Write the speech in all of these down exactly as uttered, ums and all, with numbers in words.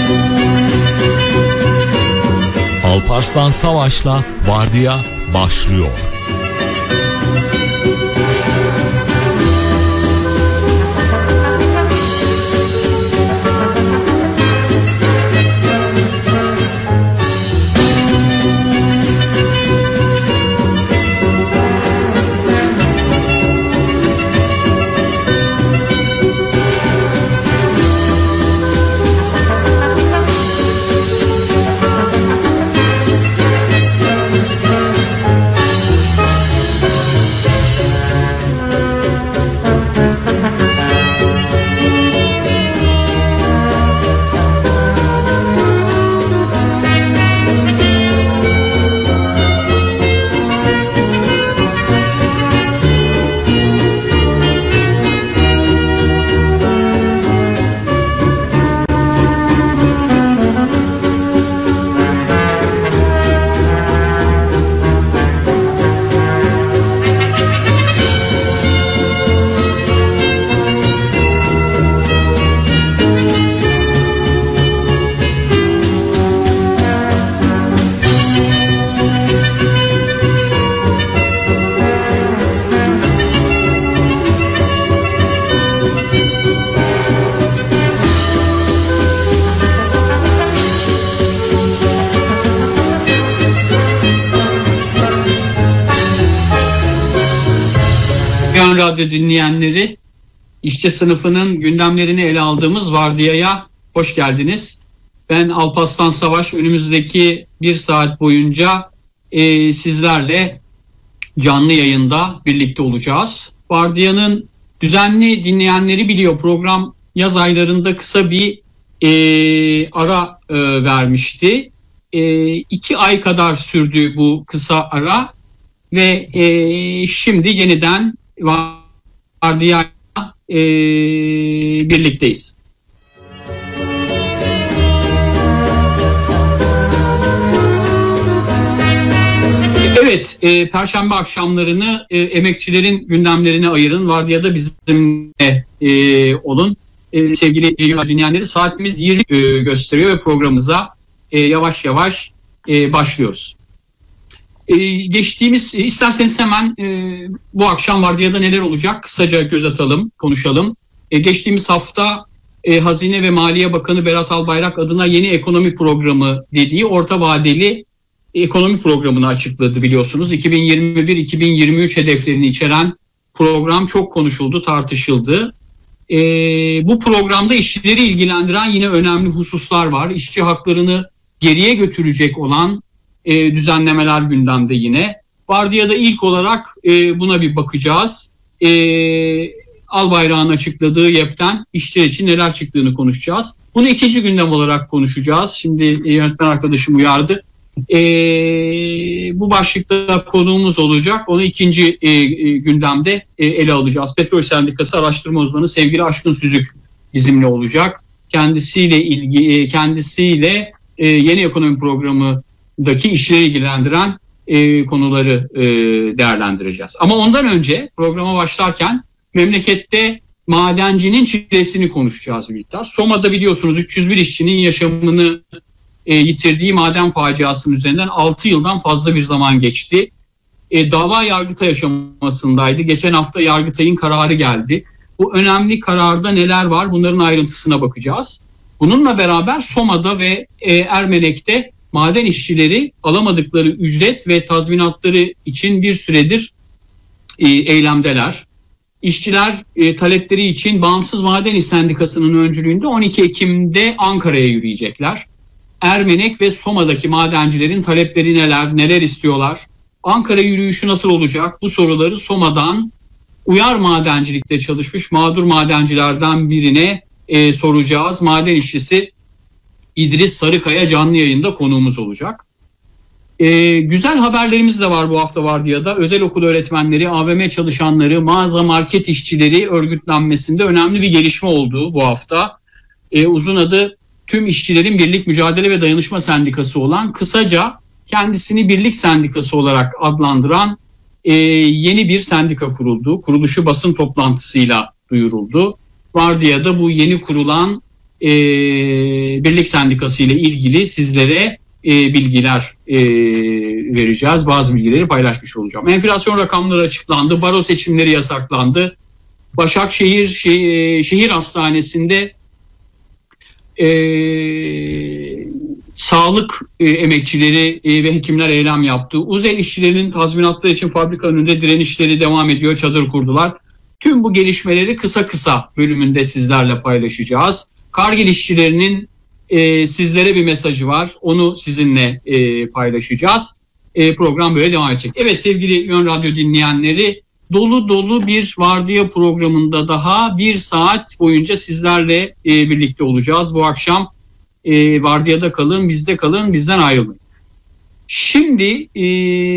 Alparslan Savaş'la Vardiya başlıyor. Radyo dinleyenleri, işçi sınıfının gündemlerini ele aldığımız Vardiya'ya hoş geldiniz. Ben Alparslan Savaş, önümüzdeki bir saat boyunca e, sizlerle canlı yayında birlikte olacağız. Vardiya'nın düzenli dinleyenleri biliyor, program yaz aylarında kısa bir e, ara e, vermişti. E, iki ay kadar sürdü bu kısa ara ve e, şimdi yeniden Vardiya'yla e, birlikteyiz. Evet, e, Perşembe akşamlarını e, emekçilerin gündemlerine ayırın. Vardiya'da bizimle e, olun. E, sevgili dinleyenleri, saatimiz yirmi e, gösteriyor ve programımıza e, yavaş yavaş e, başlıyoruz. Ee, geçtiğimiz, isterseniz hemen e, bu akşam Vardiya'da neler olacak kısaca göz atalım, konuşalım. E, geçtiğimiz hafta e, Hazine ve Maliye Bakanı Berat Albayrak adına yeni ekonomi programı dediği orta vadeli ekonomi programını açıkladı biliyorsunuz. iki bin yirmi bir iki bin yirmi üç hedeflerini içeren program çok konuşuldu, tartışıldı. E, bu programda işçileri ilgilendiren yine önemli hususlar var. İşçi haklarını geriye götürecek olan E, düzenlemeler gündemde yine. Vardiya'da ilk olarak e, buna bir bakacağız. E, Albayrak'ın açıkladığı Y E P'ten işçiler için neler çıktığını konuşacağız. Bunu ikinci gündem olarak konuşacağız. Şimdi yönetmen arkadaşım uyardı. E, bu başlıkta konuğumuz olacak. Onu ikinci e, e, gündemde e, ele alacağız. Petrol Sendikası araştırma uzmanı sevgili Aşkın Süzük bizimle olacak. Kendisiyle ilgi, kendisiyle e, yeni ekonomi programı daki işleri ilgilendiren e, konuları e, değerlendireceğiz. Ama ondan önce programa başlarken memlekette madencinin çilesini konuşacağız birlikte. Soma'da biliyorsunuz üç yüz bir işçinin yaşamını e, yitirdiği maden faciasının üzerinden altı yıldan fazla bir zaman geçti. E, dava Yargıtay aşamasındaydı. Geçen hafta Yargıtay'ın kararı geldi. Bu önemli kararda neler var, bunların ayrıntısına bakacağız. Bununla beraber Soma'da ve e, Ermenek'te maden işçileri alamadıkları ücret ve tazminatları için bir süredir e, eylemdeler. İşçiler e, talepleri için Bağımsız Maden İş Sendikası'nın öncülüğünde on iki Ekim'de Ankara'ya yürüyecekler. Ermenek ve Soma'daki madencilerin talepleri neler, neler istiyorlar? Ankara yürüyüşü nasıl olacak? Bu soruları Soma'dan Uyar Madencilik'te çalışmış mağdur madencilerden birine e, soracağız. Maden işçisi İdris Sarıkaya canlı yayında konuğumuz olacak. Ee, güzel haberlerimiz de var bu hafta Vardiya'da. Özel okul öğretmenleri, A V M çalışanları, mağaza market işçileri örgütlenmesinde önemli bir gelişme oldu bu hafta. Ee, uzun adı Tüm İşçilerin Birlik Mücadele ve Dayanışma Sendikası olan, kısaca kendisini Birlik Sendikası olarak adlandıran e, yeni bir sendika kuruldu. Kuruluşu basın toplantısıyla duyuruldu. Vardiya'da bu yeni kurulan e, Birlik Sendikası ile ilgili sizlere e, bilgiler e, vereceğiz. Bazı bilgileri paylaşmış olacağım. Enflasyon rakamları açıklandı. Baro seçimleri yasaklandı. Başakşehir şeh, Şehir Hastanesi'nde e, sağlık e, emekçileri e, ve hekimler eylem yaptı. Uzel işçilerinin tazminatları için fabrika önünde direnişleri devam ediyor. Çadır kurdular. Tüm bu gelişmeleri kısa kısa bölümünde sizlerle paylaşacağız. Kargil işçilerinin e, sizlere bir mesajı var. Onu sizinle e, paylaşacağız. E, program böyle devam edecek. Evet sevgili Yön Radyo dinleyenleri, dolu dolu bir vardiya programında daha bir saat boyunca sizlerle e, birlikte olacağız. Bu akşam e, vardiyada kalın, bizde kalın, bizden ayrılmayın. Şimdi e,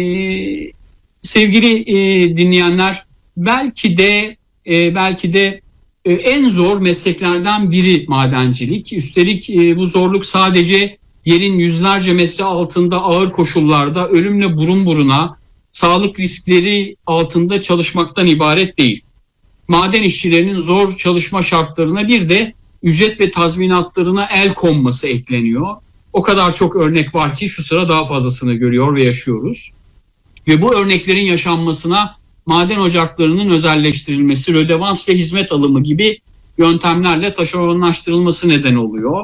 sevgili e, dinleyenler, belki de e, belki de e, en zor mesleklerden biri madencilik. Üstelik e, bu zorluk sadece yerin yüzlerce metre altında ağır koşullarda ölümle burun buruna, sağlık riskleri altında çalışmaktan ibaret değil. Maden işçilerinin zor çalışma şartlarına bir de ücret ve tazminatlarına el konması ekleniyor. O kadar çok örnek var ki şu sıra daha fazlasını görüyor ve yaşıyoruz. Ve bu örneklerin yaşanmasına maden ocaklarının özelleştirilmesi, rödevans ve hizmet alımı gibi yöntemlerle taşeronlaştırılması neden oluyor.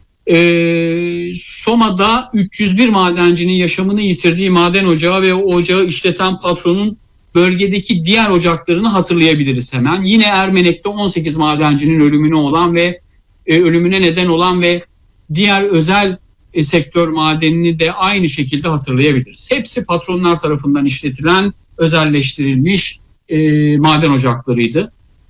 Ee, Soma'da üç yüz bir madencinin yaşamını yitirdiği maden ocağı ve o ocağı işleten patronun bölgedeki diğer ocaklarını hatırlayabiliriz hemen. Yine Ermenek'te on sekiz madencinin ölümüne olan ve e, ölümüne neden olan ve diğer özel e, sektör madenini de aynı şekilde hatırlayabiliriz. Hepsi patronlar tarafından işletilen, özelleştirilmiş e, maden ocaklarıydı.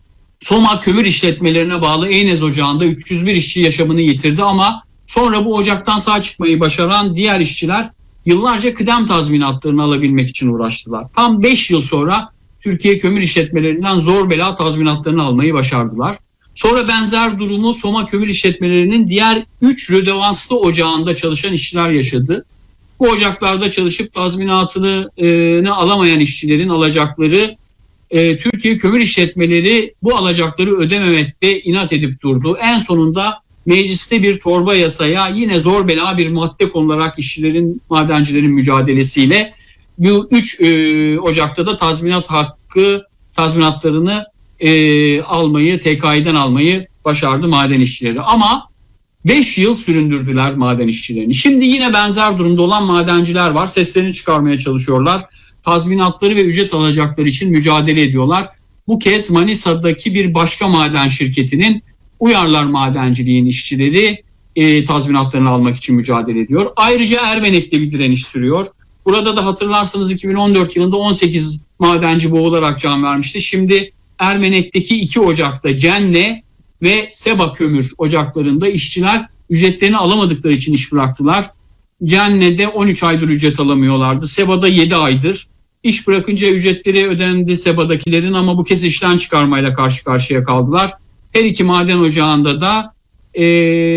Soma kömür işletmelerine bağlı Eynez Ocağı'nda üç yüz bir işçi yaşamını yitirdi ama sonra bu ocaktan sağ çıkmayı başaran diğer işçiler yıllarca kıdem tazminatlarını alabilmek için uğraştılar. Tam beş yıl sonra Türkiye kömür işletmelerinden zor bela tazminatlarını almayı başardılar. Sonra benzer durumu Soma kömür işletmelerinin diğer üç rödevanslı ocağında çalışan işçiler yaşadı. Bu ocaklarda çalışıp tazminatını e, alamayan işçilerin alacakları, e, Türkiye kömür işletmeleri bu alacakları ödememekte inat edip durdu. En sonunda mecliste bir torba yasaya yine zor bela bir madde konularak işçilerin, madencilerin mücadelesiyle bu üç e, ocakta da tazminat hakkı, tazminatlarını e, almayı, T K İ'den almayı başardı maden işçileri. Ama beş yıl süründürdüler maden işçilerini. Şimdi yine benzer durumda olan madenciler var. Seslerini çıkarmaya çalışıyorlar. Tazminatları ve ücret alacakları için mücadele ediyorlar. Bu kez Manisa'daki bir başka maden şirketinin Uyarlar Madenciliğin işçileri e, tazminatlarını almak için mücadele ediyor. Ayrıca Ermenek'te bir direniş sürüyor. Burada da hatırlarsanız iki bin on dört yılında on sekiz madenci boğularak can vermişti. Şimdi Ermenek'teki iki ocakta Cenne ve Seba kömür ocaklarında işçiler ücretlerini alamadıkları için iş bıraktılar. Cenne'de on üç aydır ücret alamıyorlardı. Seba'da yedi aydır. İş bırakınca ücretleri ödendi Seba'dakilerin ama bu kez işten çıkarmayla karşı karşıya kaldılar. Her iki maden ocağında da e,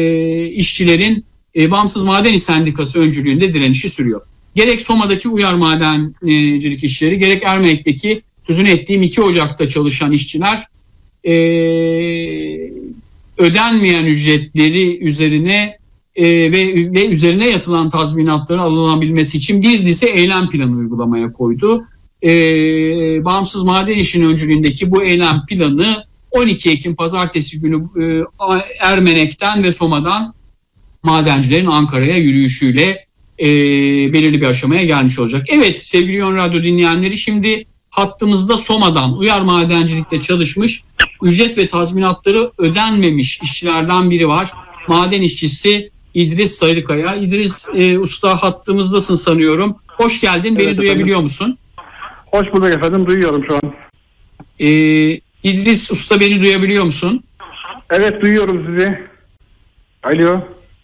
işçilerin e, Bağımsız Maden İş Sendikası öncülüğünde direnişi sürüyor. Gerek Soma'daki Uyar Madencilik işçileri, gerek Ermenek'teki sözünü ettiğim iki ocakta çalışan işçiler e, ödenmeyen ücretleri üzerine e, ve, ve üzerine yatılan tazminatların alınabilmesi için bir dizi eylem planı uygulamaya koydu. E, Bağımsız Maden İş'in öncülüğündeki bu eylem planı on iki Ekim Pazartesi günü e, Ermenek'ten ve Soma'dan madencilerin Ankara'ya yürüyüşüyle e, belirli bir aşamaya gelmiş olacak. Evet sevgili Yön Radyo dinleyenleri, şimdi hattımızda Soma'dan Uyar Madencilik'te çalışmış, ücret ve tazminatları ödenmemiş işçilerden biri var. Maden işçisi İdris Sarıkaya. İdris e, Usta, hattımızdasın sanıyorum. Hoş geldin. Beni evet, duyabiliyor efendim. Musun? Hoş bulduk efendim. Duyuyorum şu an. E, İdris Usta, beni duyabiliyor musun? Evet, duyuyorum sizi. Alo.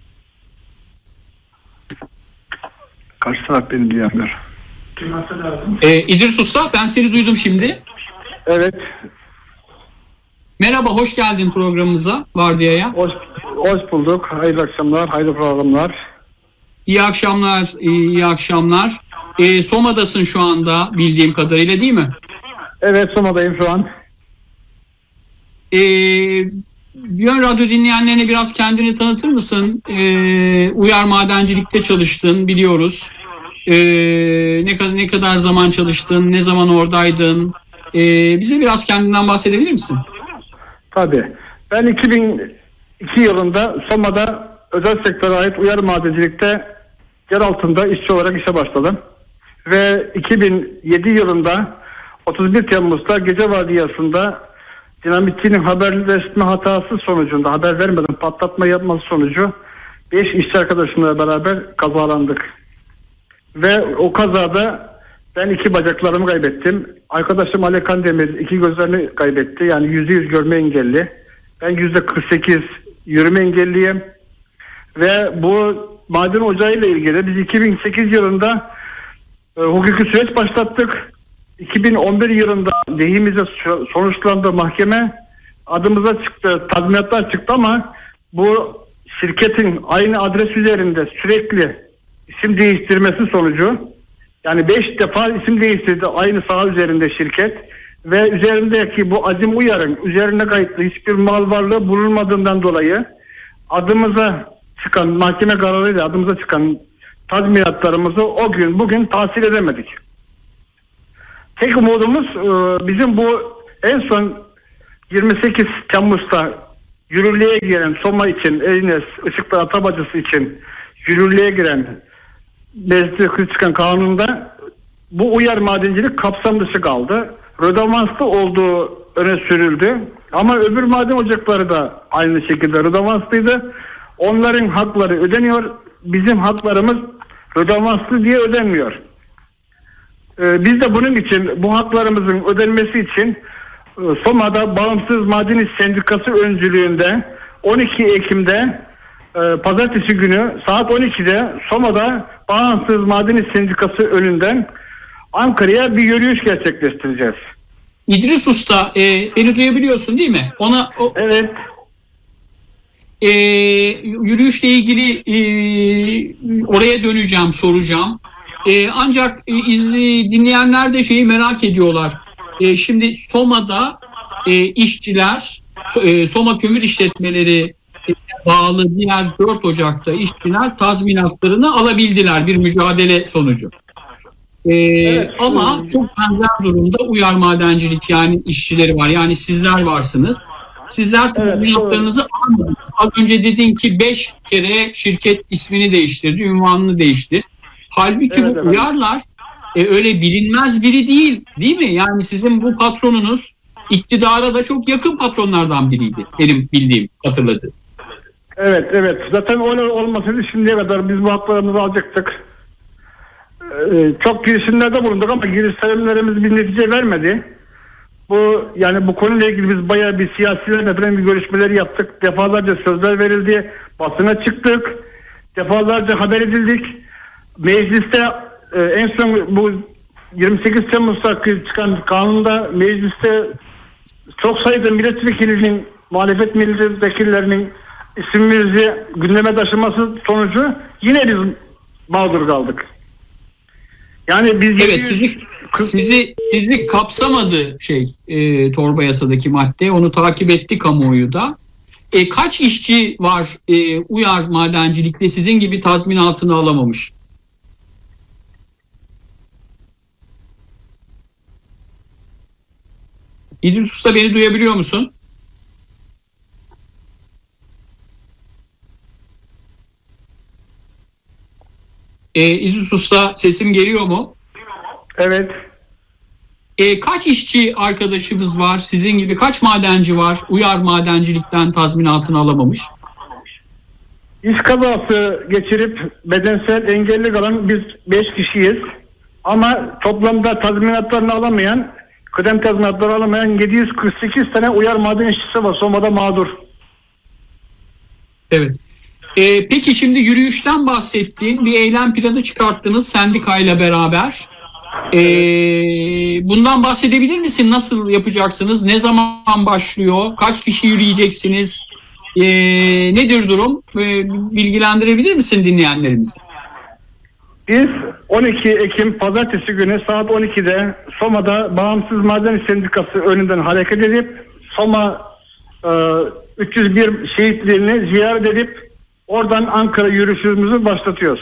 Karşı taraf beni duyamıyor. E, İdris Usta, ben seni duydum şimdi. Evet. Merhaba, hoş geldin programımıza, Vardiya'ya. Hoş, hoş bulduk. Hayırlı akşamlar, hayırlı programlar. İyi akşamlar, iyi akşamlar. E, Soma'dasın şu anda bildiğim kadarıyla, değil mi? Evet, Soma'dayım şu an. E, Yön Radyo dinleyenlerine biraz kendini tanıtır mısın? Ee, Uyar Madencilik'te çalıştın biliyoruz. Ee, ne kadar ne kadar zaman çalıştın? Ne zaman oradaydın? Ee, bize biraz kendinden bahsedebilir misin? Tabii. Ben iki bin iki yılında Soma'da özel sektöre ait Uyar Madencilik'te yer altında işçi olarak işe başladım. Ve iki bin yedi yılında otuz bir Temmuz'da Gece Vardiyası'nda dinamitçinin haberleşme hatası sonucunda, haber vermeden patlatma yapması sonucu beş işçi arkadaşımla beraber kazalandık. Ve o kazada ben iki bacaklarımı kaybettim. Arkadaşım Ali Kandemir iki gözlerini kaybetti. Yani yüzde yüz görme engelli. Ben yüzde kırk sekiz yürüme engelliyim. Ve bu maden ocağı ile ilgili biz iki bin sekiz yılında e, hukuki süreç başlattık. iki bin on bir yılında lehimize sonuçlandı mahkeme. Adımıza çıktı, tazminatlar çıktı ama bu şirketin aynı adres üzerinde sürekli isim değiştirmesi sonucu, yani beş defa isim değiştirdi aynı saha üzerinde şirket ve üzerindeki bu Azim Uyar'ın üzerine kayıtlı hiçbir mal varlığı bulunmadığından dolayı adımıza çıkan mahkeme kararıyla adımıza çıkan tazminatlarımızı o gün bugün tahsil edemedik. Tek umudumuz bizim bu en son yirmi sekiz Temmuz'da yürürlüğe giren Soma için, Eynez Işıklar Atabacısı için yürürlüğe giren mecliste çıkan kanunda bu uyar madencilik kapsam dışı kaldı. Rödavanslı olduğu öne sürüldü. Ama öbür maden ocakları da aynı şekilde rödavanslıydı. Onların hakları ödeniyor. Bizim haklarımız rödavanslı diye ödenmiyor. Ee, biz de bunun için bu haklarımızın ödenmesi için e, Soma'da Bağımsız Maden İş Sendikası öncülüğünde on iki Ekim'de e, pazartesi günü saat on ikide Soma'da Bağımsız Maden İş Sendikası önünden Ankara'ya bir yürüyüş gerçekleştireceğiz. İdris Usta, e, beni duyabiliyorsun değil mi? Ona o, evet. E, yürüyüşle ilgili e, oraya döneceğim, soracağım. E, ancak e, izli, dinleyenler de şeyi merak ediyorlar. E, şimdi Soma'da e, işçiler, e, Soma Kömür İşletmeleri e, bağlı diğer dört Ocak'ta işçiler tazminatlarını alabildiler bir mücadele sonucu. E, evet, ama evet. Çok benzer durumda uyar madencilik yani işçileri var. Yani sizler varsınız. Sizler tazminatlarınızı evet, almadınız. Az önce dedin ki beş kere şirket ismini değiştirdi, ünvanını değişti. Halbuki evet, bu evet. uyarlar e, öyle bilinmez biri değil, değil mi? Yani sizin bu patronunuz iktidara da çok yakın patronlardan biriydi. Benim bildiğim, hatırladığım. Evet, evet. Zaten öyle olmasaydı şimdiye kadar biz bu haklarımızı alacaktık. Ee, çok girişimlerde bulunduk ama girişimlerimiz bir netice vermedi. Bu yani bu konuyla ilgili biz bayağı bir siyasilerle falan bir görüşmeler yaptık. Defalarca sözler verildi. Basına çıktık. Defalarca haber edildik. Mecliste e, en son bu yirmi sekiz Temmuz'da çıkan kanunda mecliste çok sayıda milletvekilinin, muhalefet milletvekillerinin isimimizi gündeme taşıması sonucu yine biz mağdur kaldık. Yani biz evet yüz... sizi sizi sizi kapsamadı şey e, torba yasadaki madde, onu takip etti kamuoyu da. E, kaç işçi var e, uyar madencilikte sizin gibi tazminatını alamamış? İdris Usta, beni duyabiliyor musun? E, İdris Usta, sesim geliyor mu? Evet. E, kaç işçi arkadaşımız var? Sizin gibi kaç madenci var? Uyar madencilikten tazminatını alamamış. İş kazası geçirip bedensel engelli kalan biz beş kişiyiz. Ama toplamda tazminatlarını alamayan, kıdem tazminatları alamayan yedi yüz kırk sekiz tane uyar maden işçisi var. Soma'da mağdur. Evet. Ee, peki şimdi yürüyüşten bahsettiğin bir eylem planı çıkarttınız sendikayla beraber. Ee, bundan bahsedebilir misin? Nasıl yapacaksınız? Ne zaman başlıyor? Kaç kişi yürüyeceksiniz? Ee, nedir durum? Ee, bilgilendirebilir misin dinleyenlerimizi? Biz on iki Ekim Pazartesi günü saat on ikide Soma'da Bağımsız Maden İş Sendikası önünden hareket edip Soma e, üç yüz bir şehitlerini ziyaret edip oradan Ankara yürüyüşümüzü başlatıyoruz.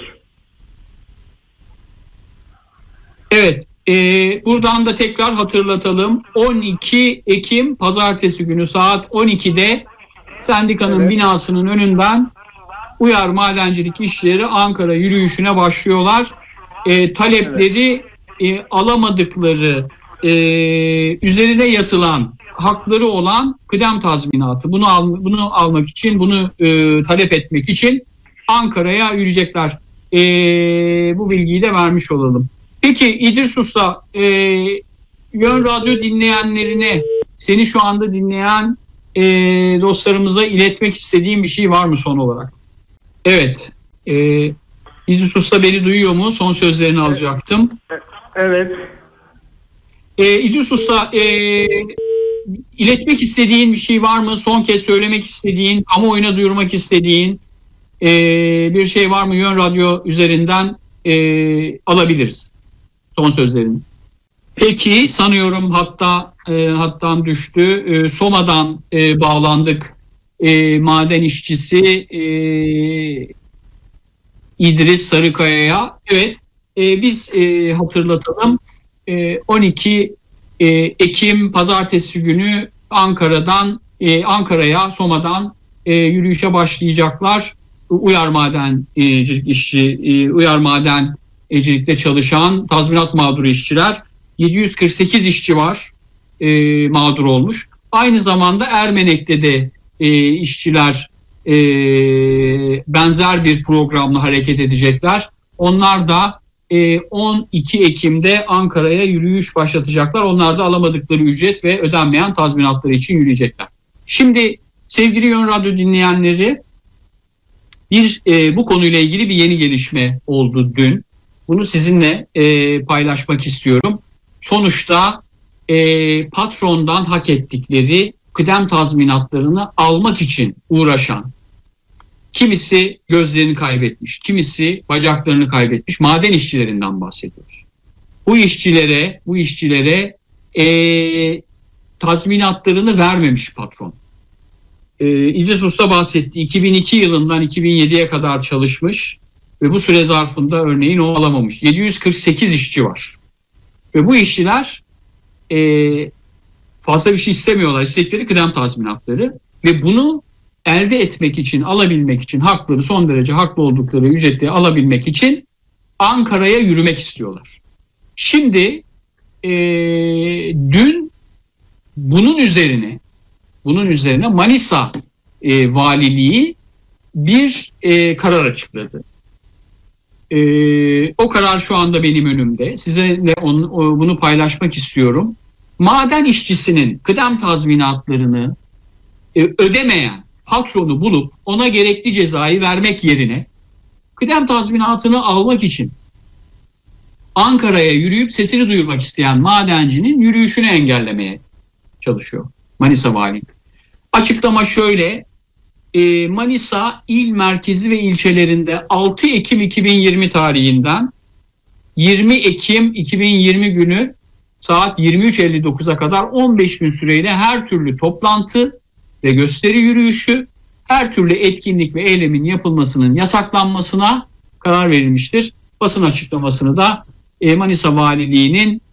Evet, e, buradan da tekrar hatırlatalım. on iki Ekim Pazartesi günü saat on ikide sendikanın evet. binasının önünden Uyar Madencilik İşçileri Ankara yürüyüşüne başlıyorlar. E, talepleri evet. e, alamadıkları e, üzerine yatılan hakları olan kıdem tazminatı. Bunu al, bunu almak için, bunu e, talep etmek için Ankara'ya yürüyecekler. E, bu bilgiyi de vermiş olalım. Peki İdris Usta, e, Yön Radyo dinleyenlerine, seni şu anda dinleyen e, dostlarımıza iletmek istediğim bir şey var mı son olarak? Evet. E, İdris Usta beni duyuyor mu? Son sözlerini alacaktım. Evet. E, İdris Usta, e, iletmek istediğin bir şey var mı? Son kez söylemek istediğin, kamuoyuna duyurmak istediğin e, bir şey var mı? Yön Radyo üzerinden e, alabiliriz. Son sözlerini. Peki sanıyorum hatta e, hattan düştü. E, Soma'dan e, bağlandık. E, maden işçisi e, İdris Sarıkaya'ya. Evet, e, biz e, hatırlatalım. E, on iki e, Ekim Pazartesi günü Ankara'dan e, Ankara'ya Soma'dan e, yürüyüşe başlayacaklar. Uyar Madencilik işçi, e, Uyar Madencilik'te çalışan tazminat mağduru işçiler. yedi yüz kırk sekiz işçi var e, mağdur olmuş. Aynı zamanda Ermenek'te de e, işçiler e, benzer bir programla hareket edecekler. Onlar da e, on iki Ekim'de Ankara'ya yürüyüş başlatacaklar. Onlar da alamadıkları ücret ve ödenmeyen tazminatları için yürüyecekler. Şimdi sevgili Yön Radyo dinleyenleri, bir e, bu konuyla ilgili bir yeni gelişme oldu dün. Bunu sizinle e, paylaşmak istiyorum. Sonuçta e, patrondan hak ettikleri kıdem tazminatlarını almak için uğraşan, kimisi gözlerini kaybetmiş, kimisi bacaklarını kaybetmiş maden işçilerinden bahsediyoruz. Bu işçilere, bu işçilere e, tazminatlarını vermemiş patron. E, İdris Usta bahsetti. iki bin iki yılından iki bin yediye kadar çalışmış ve bu süre zarfında örneğin o alamamış. yedi yüz kırk sekiz işçi var. Ve bu işçiler e, fazla bir şey istemiyorlar. İstekleri kıdem tazminatları ve bunu elde etmek için, alabilmek için, hakları son derece haklı oldukları ücreti alabilmek için Ankara'ya yürümek istiyorlar. Şimdi e, dün bunun üzerine bunun üzerine Manisa e, Valiliği bir e, karar açıkladı. E, o karar şu anda benim önümde. Sizinle onu, o, bunu paylaşmak istiyorum. Maden işçisinin kıdem tazminatlarını e, ödemeyen patronu bulup ona gerekli cezayı vermek yerine kıdem tazminatını almak için Ankara'ya yürüyüp sesini duyurmak isteyen madencinin yürüyüşünü engellemeye çalışıyor Manisa Valiliği. Açıklama şöyle: e, Manisa il merkezi ve ilçelerinde altı Ekim iki bin yirmi tarihinden yirmi Ekim iki bin yirmi günü saat yirmi üç elli dokuza kadar on beş gün süreyle her türlü toplantı ve gösteri yürüyüşü, her türlü etkinlik ve eylemin yapılmasının yasaklanmasına karar verilmiştir. Basın açıklamasını da e, Manisa Valiliği'nin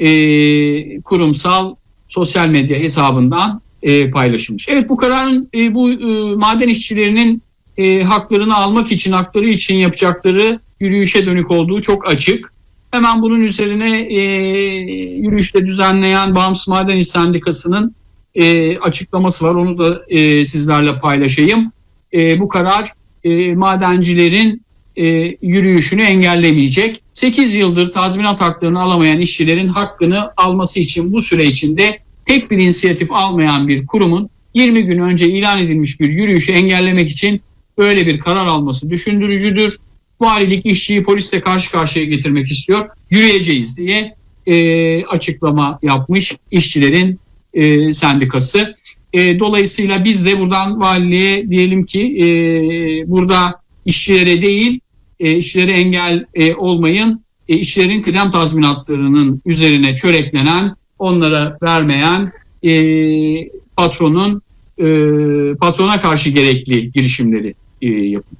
e, kurumsal sosyal medya hesabından e, paylaşılmış. Evet, bu kararın e, bu e, maden işçilerinin e, haklarını almak için, hakları için yapacakları yürüyüşe dönük olduğu çok açık. Hemen bunun üzerine e, yürüyüşte düzenleyen Bağımsız Maden İş Sendikası'nın e, açıklaması var. Onu da e, sizlerle paylaşayım. E, bu karar e, madencilerin e, yürüyüşünü engellemeyecek. sekiz yıldır tazminat haklarını alamayan işçilerin hakkını alması için bu süre içinde tek bir inisiyatif almayan bir kurumun yirmi gün önce ilan edilmiş bir yürüyüşü engellemek için böyle bir karar alması düşündürücüdür. Valilik işçiyi polisle karşı karşıya getirmek istiyor. Yürüyeceğiz diye e, açıklama yapmış işçilerin e, sendikası. E, dolayısıyla biz de buradan valiliğe diyelim ki e, burada işçilere değil, e, işçilere engel e, olmayın. E, işçilerin kıdem tazminatlarının üzerine çöreklenen, onlara vermeyen e, patronun e, patrona karşı gerekli girişimleri e, yapın.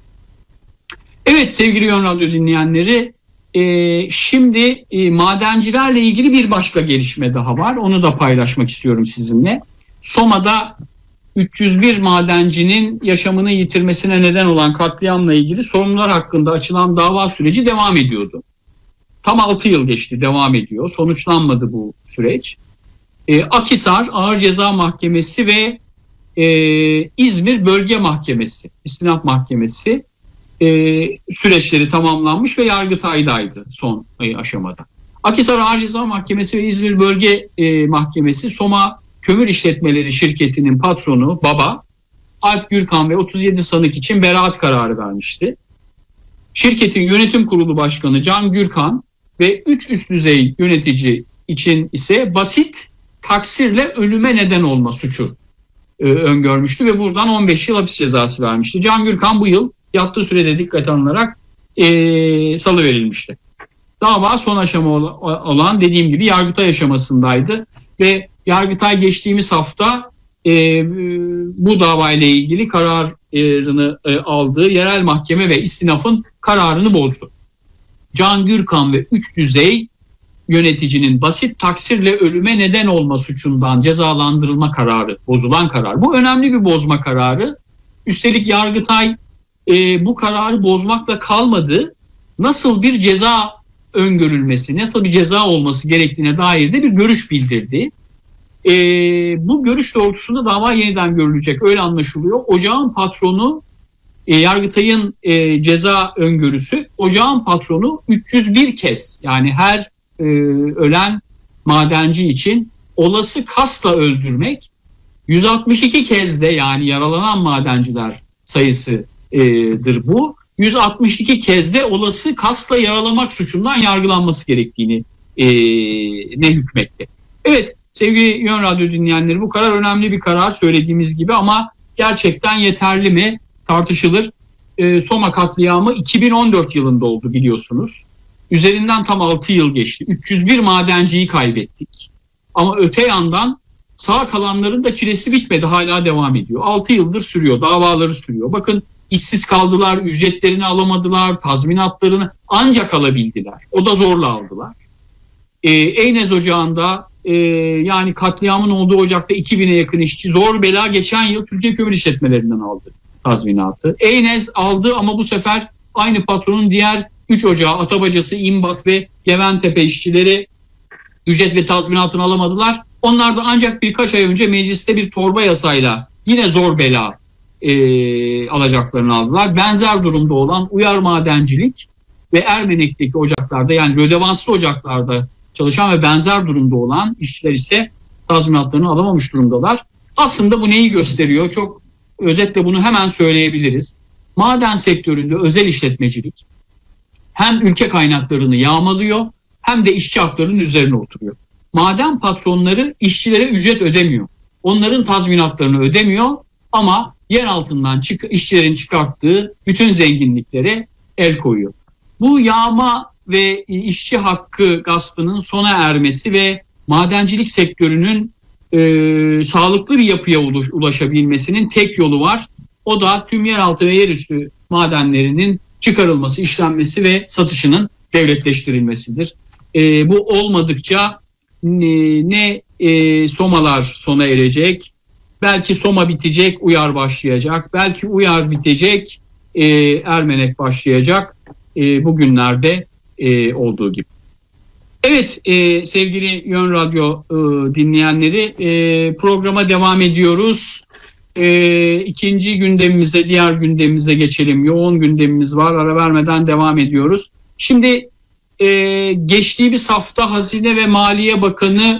Evet sevgili Yön Radyo dinleyenleri, e, şimdi e, madencilerle ilgili bir başka gelişme daha var. Onu da paylaşmak istiyorum sizinle. Soma'da üç yüz bir madencinin yaşamını yitirmesine neden olan katliamla ilgili sorumlular hakkında açılan dava süreci devam ediyordu. Tam altı yıl geçti, devam ediyor. Sonuçlanmadı bu süreç. E, Akhisar Ağır Ceza Mahkemesi ve e, İzmir Bölge Mahkemesi, İstinaf Mahkemesi e, süreçleri tamamlanmış ve Yargıtay'daydı son e, aşamada. Akhisar Ağır Ceza Mahkemesi ve İzmir Bölge e, Mahkemesi Soma Kömür İşletmeleri Şirketi'nin patronu baba Alp Gürkan ve otuz yedi sanık için beraat kararı vermişti. Şirketin yönetim kurulu başkanı Can Gürkan ve üç üst düzey yönetici için ise basit taksirle ölüme neden olma suçu e, öngörmüştü ve buradan on beş yıl hapis cezası vermişti. Can Gürkan bu yıl yattığı sürede dikkate alınarak e, salıverilmişti. Dava son aşama olan dediğim gibi Yargıtay aşamasındaydı ve Yargıtay geçtiğimiz hafta e, bu davayla ilgili kararını e, aldığı yerel mahkeme ve istinafın kararını bozdu. Can Gürkan ve üç düzey yöneticinin basit taksirle ölüme neden olma suçundan cezalandırılma kararı, bozulan karar. Bu önemli bir bozma kararı. Üstelik Yargıtay e, bu kararı bozmakla kalmadı. Nasıl bir ceza öngörülmesi, nasıl bir ceza olması gerektiğine dair de bir görüş bildirdi. E, bu görüş doğrultusunda dava yeniden görülecek, öyle anlaşılıyor. Ocağın patronu, e, Yargıtay'ın e, ceza öngörüsü, ocağın patronu üç yüz bir kez, yani her e, ölen madenci için olası kasla öldürmek, yüz altmış iki kez de, yani yaralanan madenciler sayısıdır bu, yüz altmış iki kez de olası kasla yaralamak suçundan yargılanması gerektiğini e, ne hükmetti. Evet sevgili Yön Radyo dinleyenleri, bu karar önemli bir karar söylediğimiz gibi, ama gerçekten yeterli mi tartışılır. E, Soma katliamı iki bin on dört yılında oldu biliyorsunuz. Üzerinden tam altı yıl geçti. üç yüz bir madenciyi kaybettik. Ama öte yandan sağ kalanların da çilesi bitmedi, hala devam ediyor. altı yıldır sürüyor, davaları sürüyor. Bakın işsiz kaldılar, ücretlerini alamadılar, tazminatlarını ancak alabildiler. O da zorla aldılar. E, Eynez Ocağı'nda e, yani katliamın olduğu ocakta iki bine yakın işçi zor bela geçen yıl Türkiye Kömür İşletmelerinden aldı tazminatı. Eynez aldı ama bu sefer aynı patronun diğer üç ocağı, Atabacası, İmbat ve Yeventepe işçileri ücret ve tazminatını alamadılar. Onlar da ancak birkaç ay önce mecliste bir torba yasayla yine zor bela e, alacaklarını aldılar. Benzer durumda olan Uyar Madencilik ve Ermenek'teki ocaklarda, yani rödevanslı ocaklarda çalışan ve benzer durumda olan işçiler ise tazminatlarını alamamış durumdalar. Aslında bu neyi gösteriyor? Çok özetle bunu hemen söyleyebiliriz. Maden sektöründe özel işletmecilik hem ülke kaynaklarını yağmalıyor hem de işçi haklarının üzerine oturuyor. Maden patronları işçilere ücret ödemiyor. Onların tazminatlarını ödemiyor ama yer altından çık işçilerin çıkarttığı bütün zenginliklere el koyuyor. Bu yağma ve işçi hakkı gaspının sona ermesi ve madencilik sektörünün e, sağlıklı bir yapıya ulaş, ulaşabilmesinin tek yolu var. O da tüm yeraltı ve yerüstü madenlerinin çıkarılması, işlenmesi ve satışının devletleştirilmesidir. E, bu olmadıkça ne, ne e, Somalar sona erecek, belki Soma bitecek, Uyar başlayacak, belki Uyar bitecek, e, Ermenek başlayacak, e, bugünlerde e, olduğu gibi. Evet e, sevgili Yön Radyo e, dinleyenleri, e, programa devam ediyoruz. E, ikinci gündemimize, diğer gündemimize geçelim. Yoğun gündemimiz var, ara vermeden devam ediyoruz. Şimdi e, geçtiğimiz hafta Hazine ve Maliye Bakanı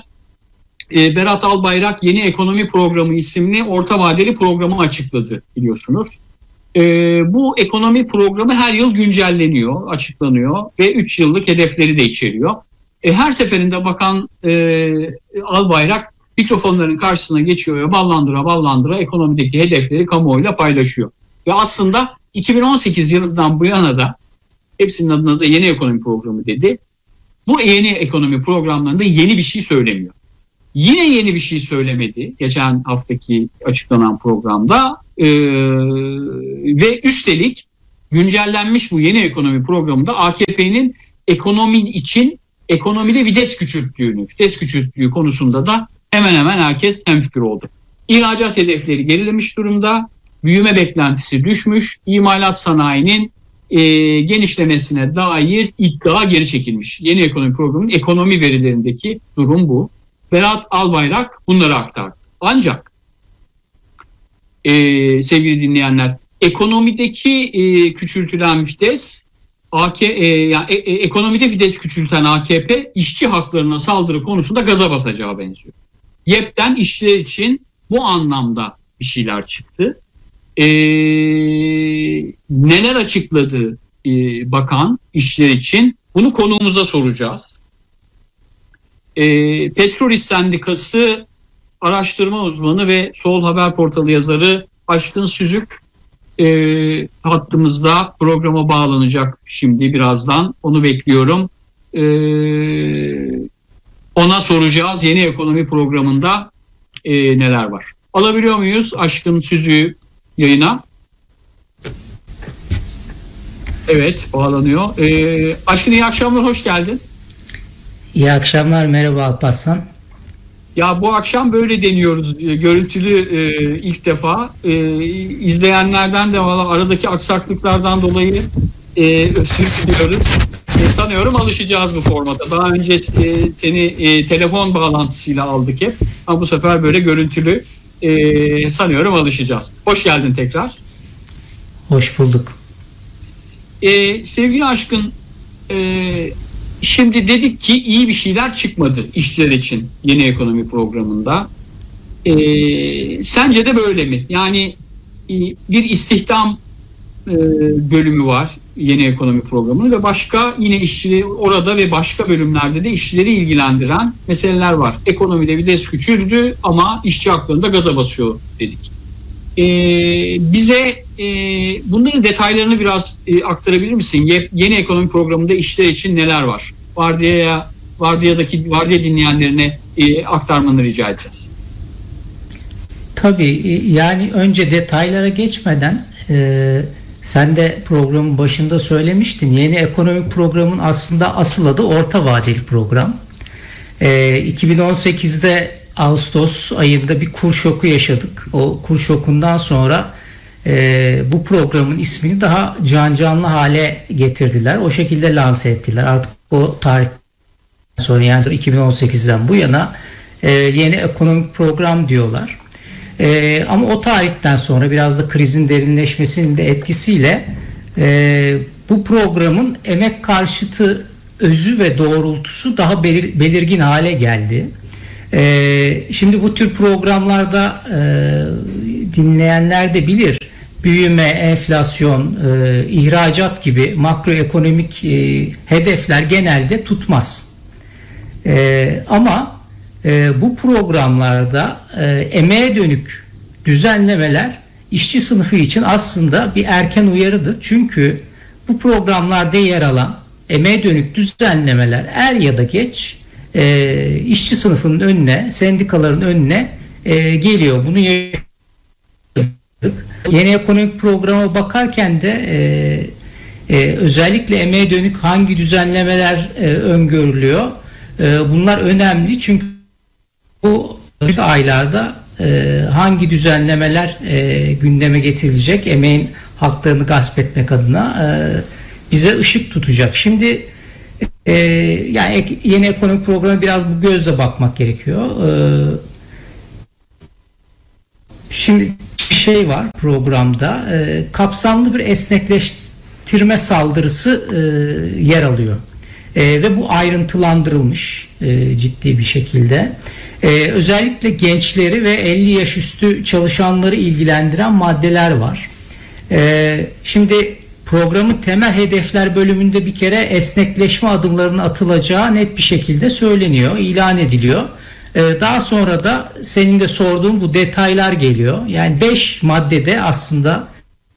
e, Berat Albayrak yeni ekonomi programı isimli orta vadeli programı açıkladı biliyorsunuz. E, bu ekonomi programı her yıl güncelleniyor, açıklanıyor ve üç yıllık hedefleri de içeriyor. E, her seferinde Bakan e, Albayrak mikrofonların karşısına geçiyor ve ballandıra ballandıra ekonomideki hedefleri kamuoyuyla paylaşıyor. Ve aslında iki bin on sekiz yılından bu yana da, hepsinin adına da yeni ekonomi programı dedi. Bu yeni ekonomi programlarında yeni bir şey söylemiyor. Yine yeni bir şey söylemedi geçen haftaki açıklanan programda ee, ve üstelik güncellenmiş bu yeni ekonomi programında A K P'nin ekonomi için ekonomide vites küçülttüğünü, vites küçülttüğü konusunda da hemen hemen herkes hemfikir oldu. İhracat hedefleri gerilemiş durumda, büyüme beklentisi düşmüş, imalat sanayinin e, genişlemesine dair iddia geri çekilmiş. Yeni ekonomi programının ekonomi verilerindeki durum bu. Berat Albayrak bunları aktardı. Ancak e, sevgili dinleyenler, ekonomideki e, küçültülen vites, A K, e, yani e, e, ekonomide vites küçülten A K P işçi haklarına saldırı konusunda gaza basacağı benziyor. Y E P'ten işçiler için bu anlamda bir şeyler çıktı. E, neler açıkladı e, bakan işçiler için? Bunu konuğumuza soracağız. E, Petrol İş Sendikası araştırma uzmanı ve Sol Haber Portalı yazarı Aşkın Süzük e, hattımızda, programa bağlanacak şimdi birazdan. Onu bekliyorum. E, ona soracağız yeni ekonomi programında e, neler var. Alabiliyor muyuz Aşkın Süzük'ü yayına? Evet, bağlanıyor. E, Aşkın, iyi akşamlar, hoş geldin. İyi akşamlar, merhaba Alparslan. Ya bu akşam böyle deniyoruz, görüntülü e, ilk defa. E, izleyenlerden de valla aradaki aksaklıklardan dolayı e, özür diliyoruz. E, sanıyorum alışacağız bu formata. Daha önce e, seni e, telefon bağlantısıyla aldık hep. Ama bu sefer böyle görüntülü e, sanıyorum alışacağız. Hoş geldin tekrar. Hoş bulduk. E, sevgili Aşkın, e, şimdi dedik ki iyi bir şeyler çıkmadı işçiler için yeni ekonomi programında. Ee, sence de böyle mi? Yani bir istihdam e, bölümü var yeni ekonomi programının ve başka yine işçileri orada ve başka bölümlerde de işçileri ilgilendiren meseleler var. Ekonomide vites küçüldü ama işçi haklarında gaza basıyor dedik. Ee, bize e, bunların detaylarını biraz e, aktarabilir misin? Ye, yeni ekonomi programında işçiler için neler var? Vardiyaya, vardiyadaki vardiya dinleyenlerine e, aktarmanı rica edeceğiz. Tabii, yani önce detaylara geçmeden e, sen de programın başında söylemiştin. Yeni ekonomi programının aslında asıl adı orta vadeli program. E, iki bin on sekizde Ağustos ayında bir kur şoku yaşadık. O kur şokundan sonra e, bu programın ismini daha can canlı hale getirdiler. O şekilde lanse ettiler. Artık o tarihten sonra, yani iki bin on sekizden bu yana e, yeni ekonomik program diyorlar. E, ama o tarihten sonra biraz da krizin derinleşmesinin de etkisiyle e, bu programın emek karşıtı özü ve doğrultusu daha belir, belirgin hale geldi. Ee, şimdi bu tür programlarda e, dinleyenler de bilir, büyüme, enflasyon, e, ihracat gibi makroekonomik e, hedefler genelde tutmaz. E, ama e, bu programlarda e, emeğe dönük düzenlemeler işçi sınıfı için aslında bir erken uyarıdır. Çünkü bu programlarda yer alan emeğe dönük düzenlemeler er ya da geç E, işçi sınıfının önüne, sendikaların önüne e, geliyor. Bunu yaşadık. Yeni ekonomik programa bakarken de e, e, özellikle emeğe dönük hangi düzenlemeler e, öngörülüyor? E, bunlar önemli çünkü bu aylarda e, hangi düzenlemeler e, gündeme getirilecek, emeğin haklarını gasp etmek adına e, bize ışık tutacak. Şimdi Ee, yani yeni ekonomik programa biraz bu gözle bakmak gerekiyor. Ee, şimdi bir şey var programda. Ee, kapsamlı bir esnekleştirme saldırısı e, yer alıyor. Ee, ve bu ayrıntılandırılmış e, ciddi bir şekilde. Ee, özellikle gençleri ve elli yaş üstü çalışanları ilgilendiren maddeler var. Ee, şimdi programın temel hedefler bölümünde bir kere esnekleşme adımlarının atılacağı net bir şekilde söyleniyor, ilan ediliyor. Ee, daha sonra da senin de sorduğun bu detaylar geliyor. Yani beş maddede aslında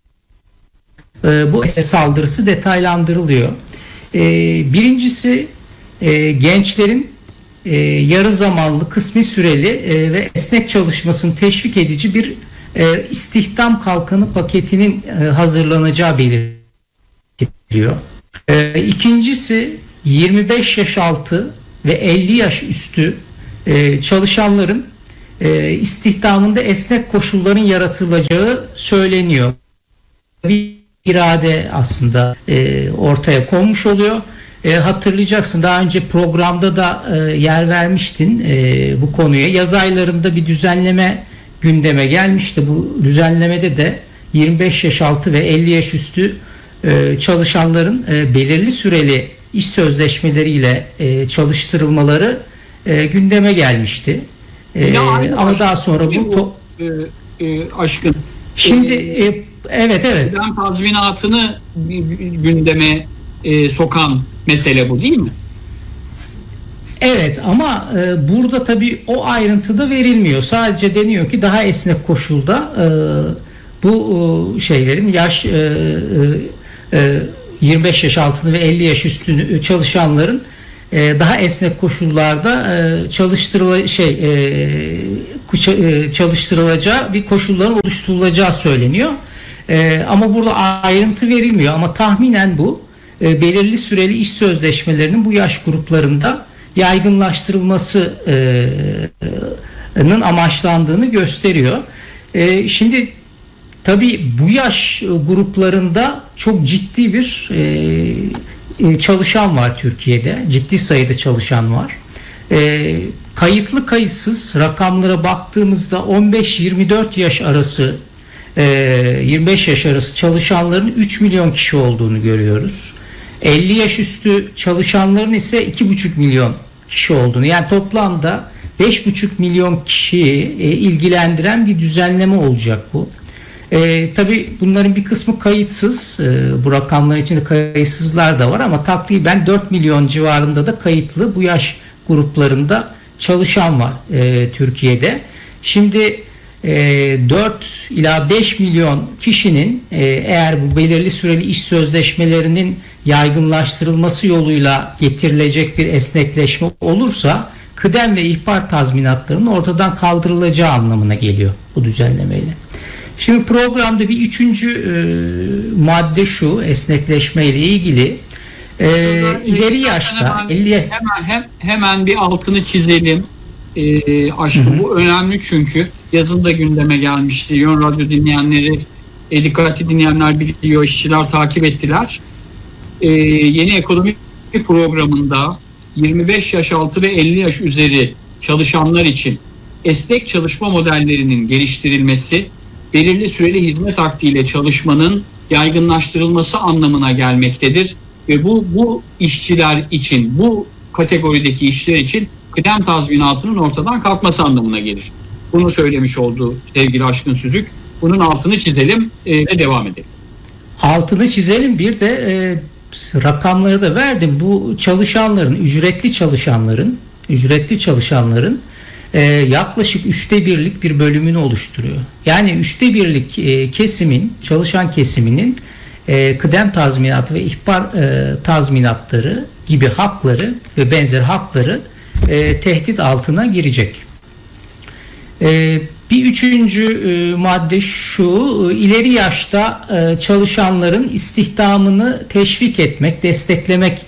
e, bu saldırısı detaylandırılıyor. E, birincisi e, gençlerin e, yarı zamanlı, kısmi süreli e, ve esnek çalışmasını teşvik edici bir e, istihdam kalkanı paketinin e, hazırlanacağı belirtiliyor. E, ikincisi yirmi beş yaş altı ve elli yaş üstü e, çalışanların e, istihdamında esnek koşulların yaratılacağı söyleniyor. Bir irade aslında e, ortaya konmuş oluyor. E, hatırlayacaksın, daha önce programda da e, yer vermiştin e, bu konuya. Yaz aylarında bir düzenleme gündeme gelmişti. Bu düzenlemede de yirmi beş yaş altı ve elli yaş üstü e, çalışanların e, belirli süreli iş sözleşmeleriyle e, çalıştırılmaları e, gündeme gelmişti. E, ama daha sonra bu to- e, e, aşkın. Şimdi e, evet evet. Kıdem tazminatını gündeme e, sokan mesele bu değil mi? Evet, ama e, burada tabii o ayrıntıda verilmiyor. Sadece deniyor ki daha esnek koşulda e, bu e, şeylerin yaş e, e, yirmi beş yaş altını ve elli yaş üstü çalışanların e, daha esnek koşullarda e, çalıştırıla şey e, çalıştırılacağı bir koşulların oluşturulacağı söyleniyor. E, ama burada ayrıntı verilmiyor, ama tahminen bu e, belirli süreli iş sözleşmelerinin bu yaş gruplarında yaygınlaştırılmasının amaçlandığını gösteriyor. E, şimdi tabii bu yaş gruplarında çok ciddi bir e, çalışan var Türkiye'de. Ciddi sayıda çalışan var. E, kayıtlı kayıtsız rakamlara baktığımızda on beş yirmi dört yaş arası e, yirmi beş yaş arası çalışanların üç milyon kişi olduğunu görüyoruz. elli yaş üstü çalışanların ise iki buçuk milyon kişi olduğunu, yani toplamda beş buçuk milyon kişiyi e, ilgilendiren bir düzenleme olacak bu. E, tabii bunların bir kısmı kayıtsız, e, bu rakamlar içinde kayıtsızlar da var, ama takriben dört milyon civarında da kayıtlı bu yaş gruplarında çalışan var e, Türkiye'de. Şimdi e, dört ila beş milyon kişinin e, eğer bu belirli süreli iş sözleşmelerinin yaygınlaştırılması yoluyla getirilecek bir esnekleşme olursa kıdem ve ihbar tazminatlarının ortadan kaldırılacağı anlamına geliyor bu düzenlemeyle. Şimdi programda bir üçüncü e, madde şu, esnekleşme ile ilgili e, ileri yaşta hemen, elli hemen hem, hemen bir altını çizelim. E, aşkım, bu önemli çünkü yazın da gündeme gelmişti. Yön Radyo dinleyenleri, e, dikkatli dinleyenler biliyor, işçiler takip ettiler. E, yeni ekonomi programında yirmi beş yaş altı ve elli yaş üzeri çalışanlar için esnek çalışma modellerinin geliştirilmesi, belirli süreli hizmet akdiyle çalışmanın yaygınlaştırılması anlamına gelmektedir. Ve bu bu işçiler için, bu kategorideki işçiler için kıdem tazminatının ortadan kalkması anlamına gelir. Bunu söylemiş oldu sevgili Aşkın Süzük. Bunun altını çizelim e, ve devam edelim. Altını çizelim, bir de e, rakamları da verdim. Bu çalışanların, ücretli çalışanların, ücretli çalışanların e, yaklaşık üçte birlik bir bölümünü oluşturuyor. Yani üçte birlik e, kesimin, çalışan kesiminin e, kıdem tazminatı ve ihbar e, tazminatları gibi hakları ve benzer hakları e, tehdit altına girecek. E, bir üçüncü e, madde şu, ileri yaşta e, çalışanların istihdamını teşvik etmek, desteklemek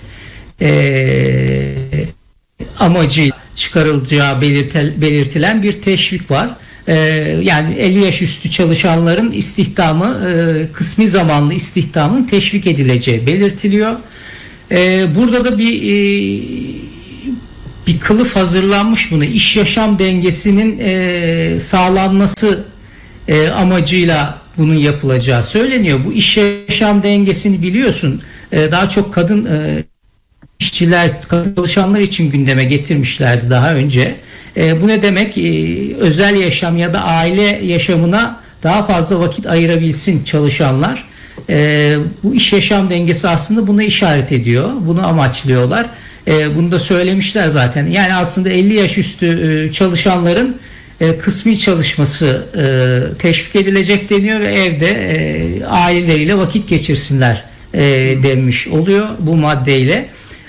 e, amacıyla çıkarılacağı belirtel, belirtilen bir teşvik var. E, yani elli yaş üstü çalışanların istihdamı, e, kısmi zamanlı istihdamın teşvik edileceği belirtiliyor. E, burada da bir e, bir kılıf hazırlanmış buna. İş yaşam dengesinin e, sağlanması e, amacıyla bunun yapılacağı söyleniyor. Bu iş yaşam dengesini biliyorsun, e, daha çok kadın e, işçiler, kadın çalışanlar için gündeme getirmişlerdi daha önce. E, bu ne demek? E, özel yaşam ya da aile yaşamına daha fazla vakit ayırabilsin çalışanlar. E, bu iş yaşam dengesi aslında buna işaret ediyor. Bunu amaçlıyorlar. E, bunu da söylemişler zaten. Yani aslında elli yaş üstü e, çalışanların e, kısmi çalışması e, teşvik edilecek deniyor ve evde e, aileleriyle vakit geçirsinler e, denmiş oluyor bu maddeyle.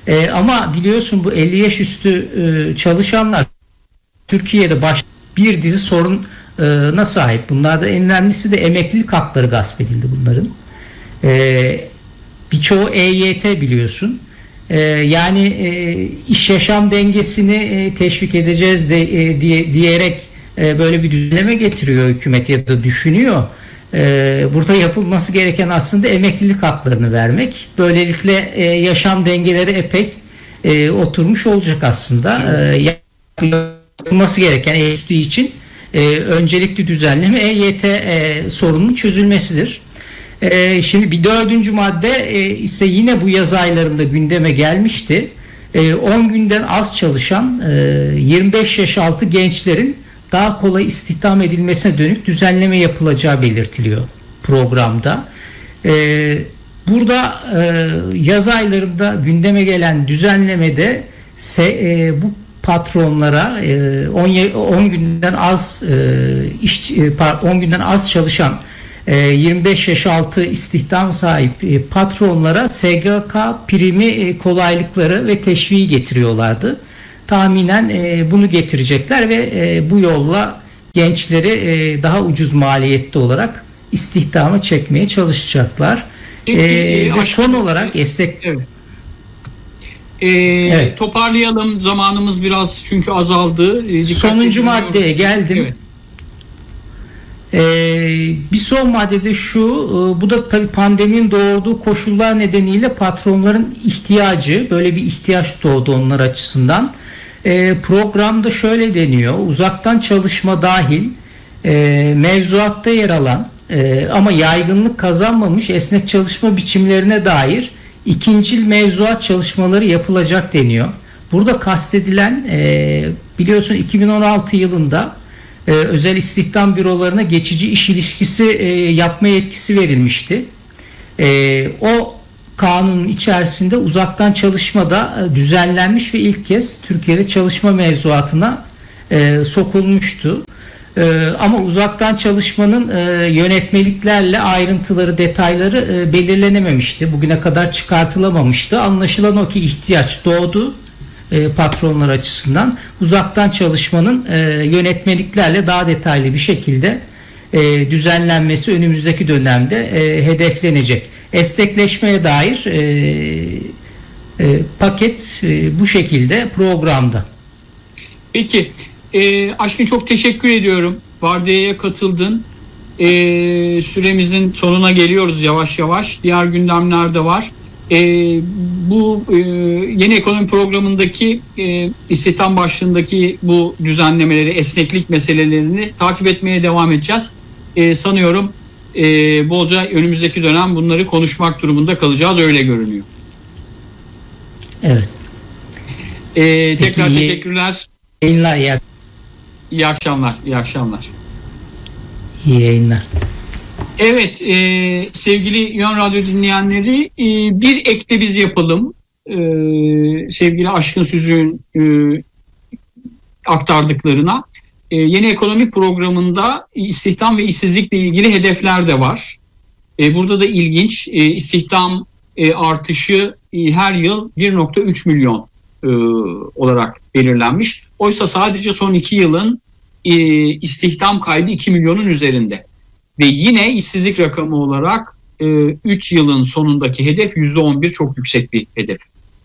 E, ama biliyorsun bu elli yaş üstü e, çalışanlar Türkiye'de baş bir dizi soruna sahip. Bunlardan en önemlisi de emeklilik hakları gasp edildi bunların. E, birçoğu E Y T biliyorsun. E, yani e, iş yaşam dengesini e, teşvik edeceğiz de, e, diye, diyerek e, böyle bir düzenleme getiriyor hükümet ya da düşünüyor. E, burada yapılması gereken aslında emeklilik haklarını vermek. Böylelikle e, yaşam dengeleri epey e, oturmuş olacak aslında. E, yapılması gereken E Y T için e, öncelikli düzenleme E Y T e, sorunun çözülmesidir. E, şimdi bir dördüncü madde e, ise yine bu yaz aylarında gündeme gelmişti. E, on günden az çalışan e, yirmi beş yaş altı gençlerin daha kolay istihdam edilmesine dönük düzenleme yapılacağı belirtiliyor programda. E, burada e, yaz aylarında gündeme gelen düzenlemede se, e, bu patronlara e, on günden az e, iş e, on günden az çalışan e, yirmi beş yaş altı istihdam sahip e, patronlara S G K primi e, kolaylıkları ve teşviği getiriyorlardı. Tahminen e, bunu getirecekler ve e, bu yolla gençleri e, daha ucuz maliyetli olarak istihdama çekmeye çalışacaklar. Peki, e, e, ve son olarak esnek evet. Ee, evet. Toparlayalım, zamanımız biraz çünkü azaldı. Ee, Sonuncu maddeye geldim. Evet. Ee, bir son maddede şu, bu da tabii pandeminin doğurduğu koşullar nedeniyle patronların ihtiyacı, böyle bir ihtiyaç doğdu onlar açısından. Ee, programda şöyle deniyor: uzaktan çalışma dahil e, mevzuatta yer alan e, ama yaygınlık kazanmamış esnek çalışma biçimlerine dair ikincil mevzuat çalışmaları yapılacak deniyor. Burada kastedilen e, biliyorsun iki bin on altı yılında e, özel istihdam bürolarına geçici iş ilişkisi e, yapma yetkisi verilmişti. E, o kanunun içerisinde uzaktan çalışma da e, düzenlenmiş ve ilk kez Türkiye'de çalışma mevzuatına e, sokulmuştu. Ee, ama uzaktan çalışmanın e, yönetmeliklerle ayrıntıları, detayları e, belirlenememişti. Bugüne kadar çıkartılamamıştı. Anlaşılan o ki ihtiyaç doğdu e, patronlar açısından. Uzaktan çalışmanın e, yönetmeliklerle daha detaylı bir şekilde e, düzenlenmesi önümüzdeki dönemde e, hedeflenecek. Esnekleşmeye dair e, e, paket e, bu şekilde programda. Peki. E, Aşkın, çok teşekkür ediyorum. Vardiya'ya katıldın. E, süremizin sonuna geliyoruz yavaş yavaş. Diğer gündemler de var. E, bu e, yeni ekonomi programındaki e, istihdam başlığındaki bu düzenlemeleri, esneklik meselelerini takip etmeye devam edeceğiz. E, sanıyorum e, bolca önümüzdeki dönem bunları konuşmak durumunda kalacağız. Öyle görünüyor. Evet. E, tekrar Peki, teşekkürler. Yayınlar ya. İyi akşamlar, iyi akşamlar. İyi yayınlar. Evet, e, sevgili Yön Radyo dinleyenleri, e, bir ekle biz yapalım. E, sevgili Aşkın Süzük'ün e, aktardıklarına. E, yeni ekonomi programında istihdam ve işsizlikle ilgili hedefler de var. E, burada da ilginç, e, istihdam e, artışı e, her yıl bir nokta üç milyon e, olarak belirlenmiş. Oysa sadece son iki yılın e, istihdam kaybı iki milyonun üzerinde. Ve yine işsizlik rakamı olarak e, üç yılın sonundaki hedef yüzde on bir, çok yüksek bir hedef.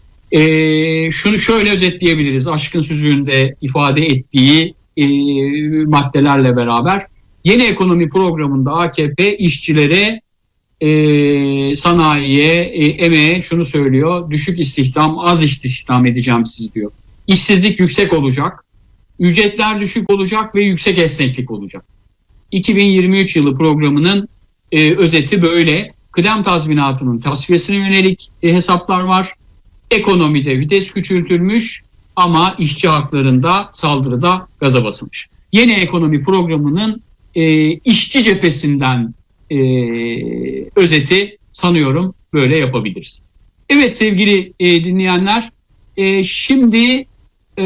E, şunu şöyle özetleyebiliriz, Aşkın Süzük'ün de ifade ettiği e, maddelerle beraber. Yeni ekonomi programında A K P işçilere, e, sanayiye, e, emeğe şunu söylüyor: düşük istihdam, az istihdam edeceğim siz diyor. İşsizlik yüksek olacak, ücretler düşük olacak ve yüksek esneklik olacak. iki bin yirmi üç yılı programının e, özeti böyle. Kıdem tazminatının tasfiyesine yönelik e, hesaplar var. Ekonomide vites küçültülmüş ama işçi haklarında saldırıda gaza basılmış. Yeni ekonomi programının e, işçi cephesinden e, özeti sanıyorum böyle yapabiliriz. Evet sevgili e, dinleyenler, e, şimdi e,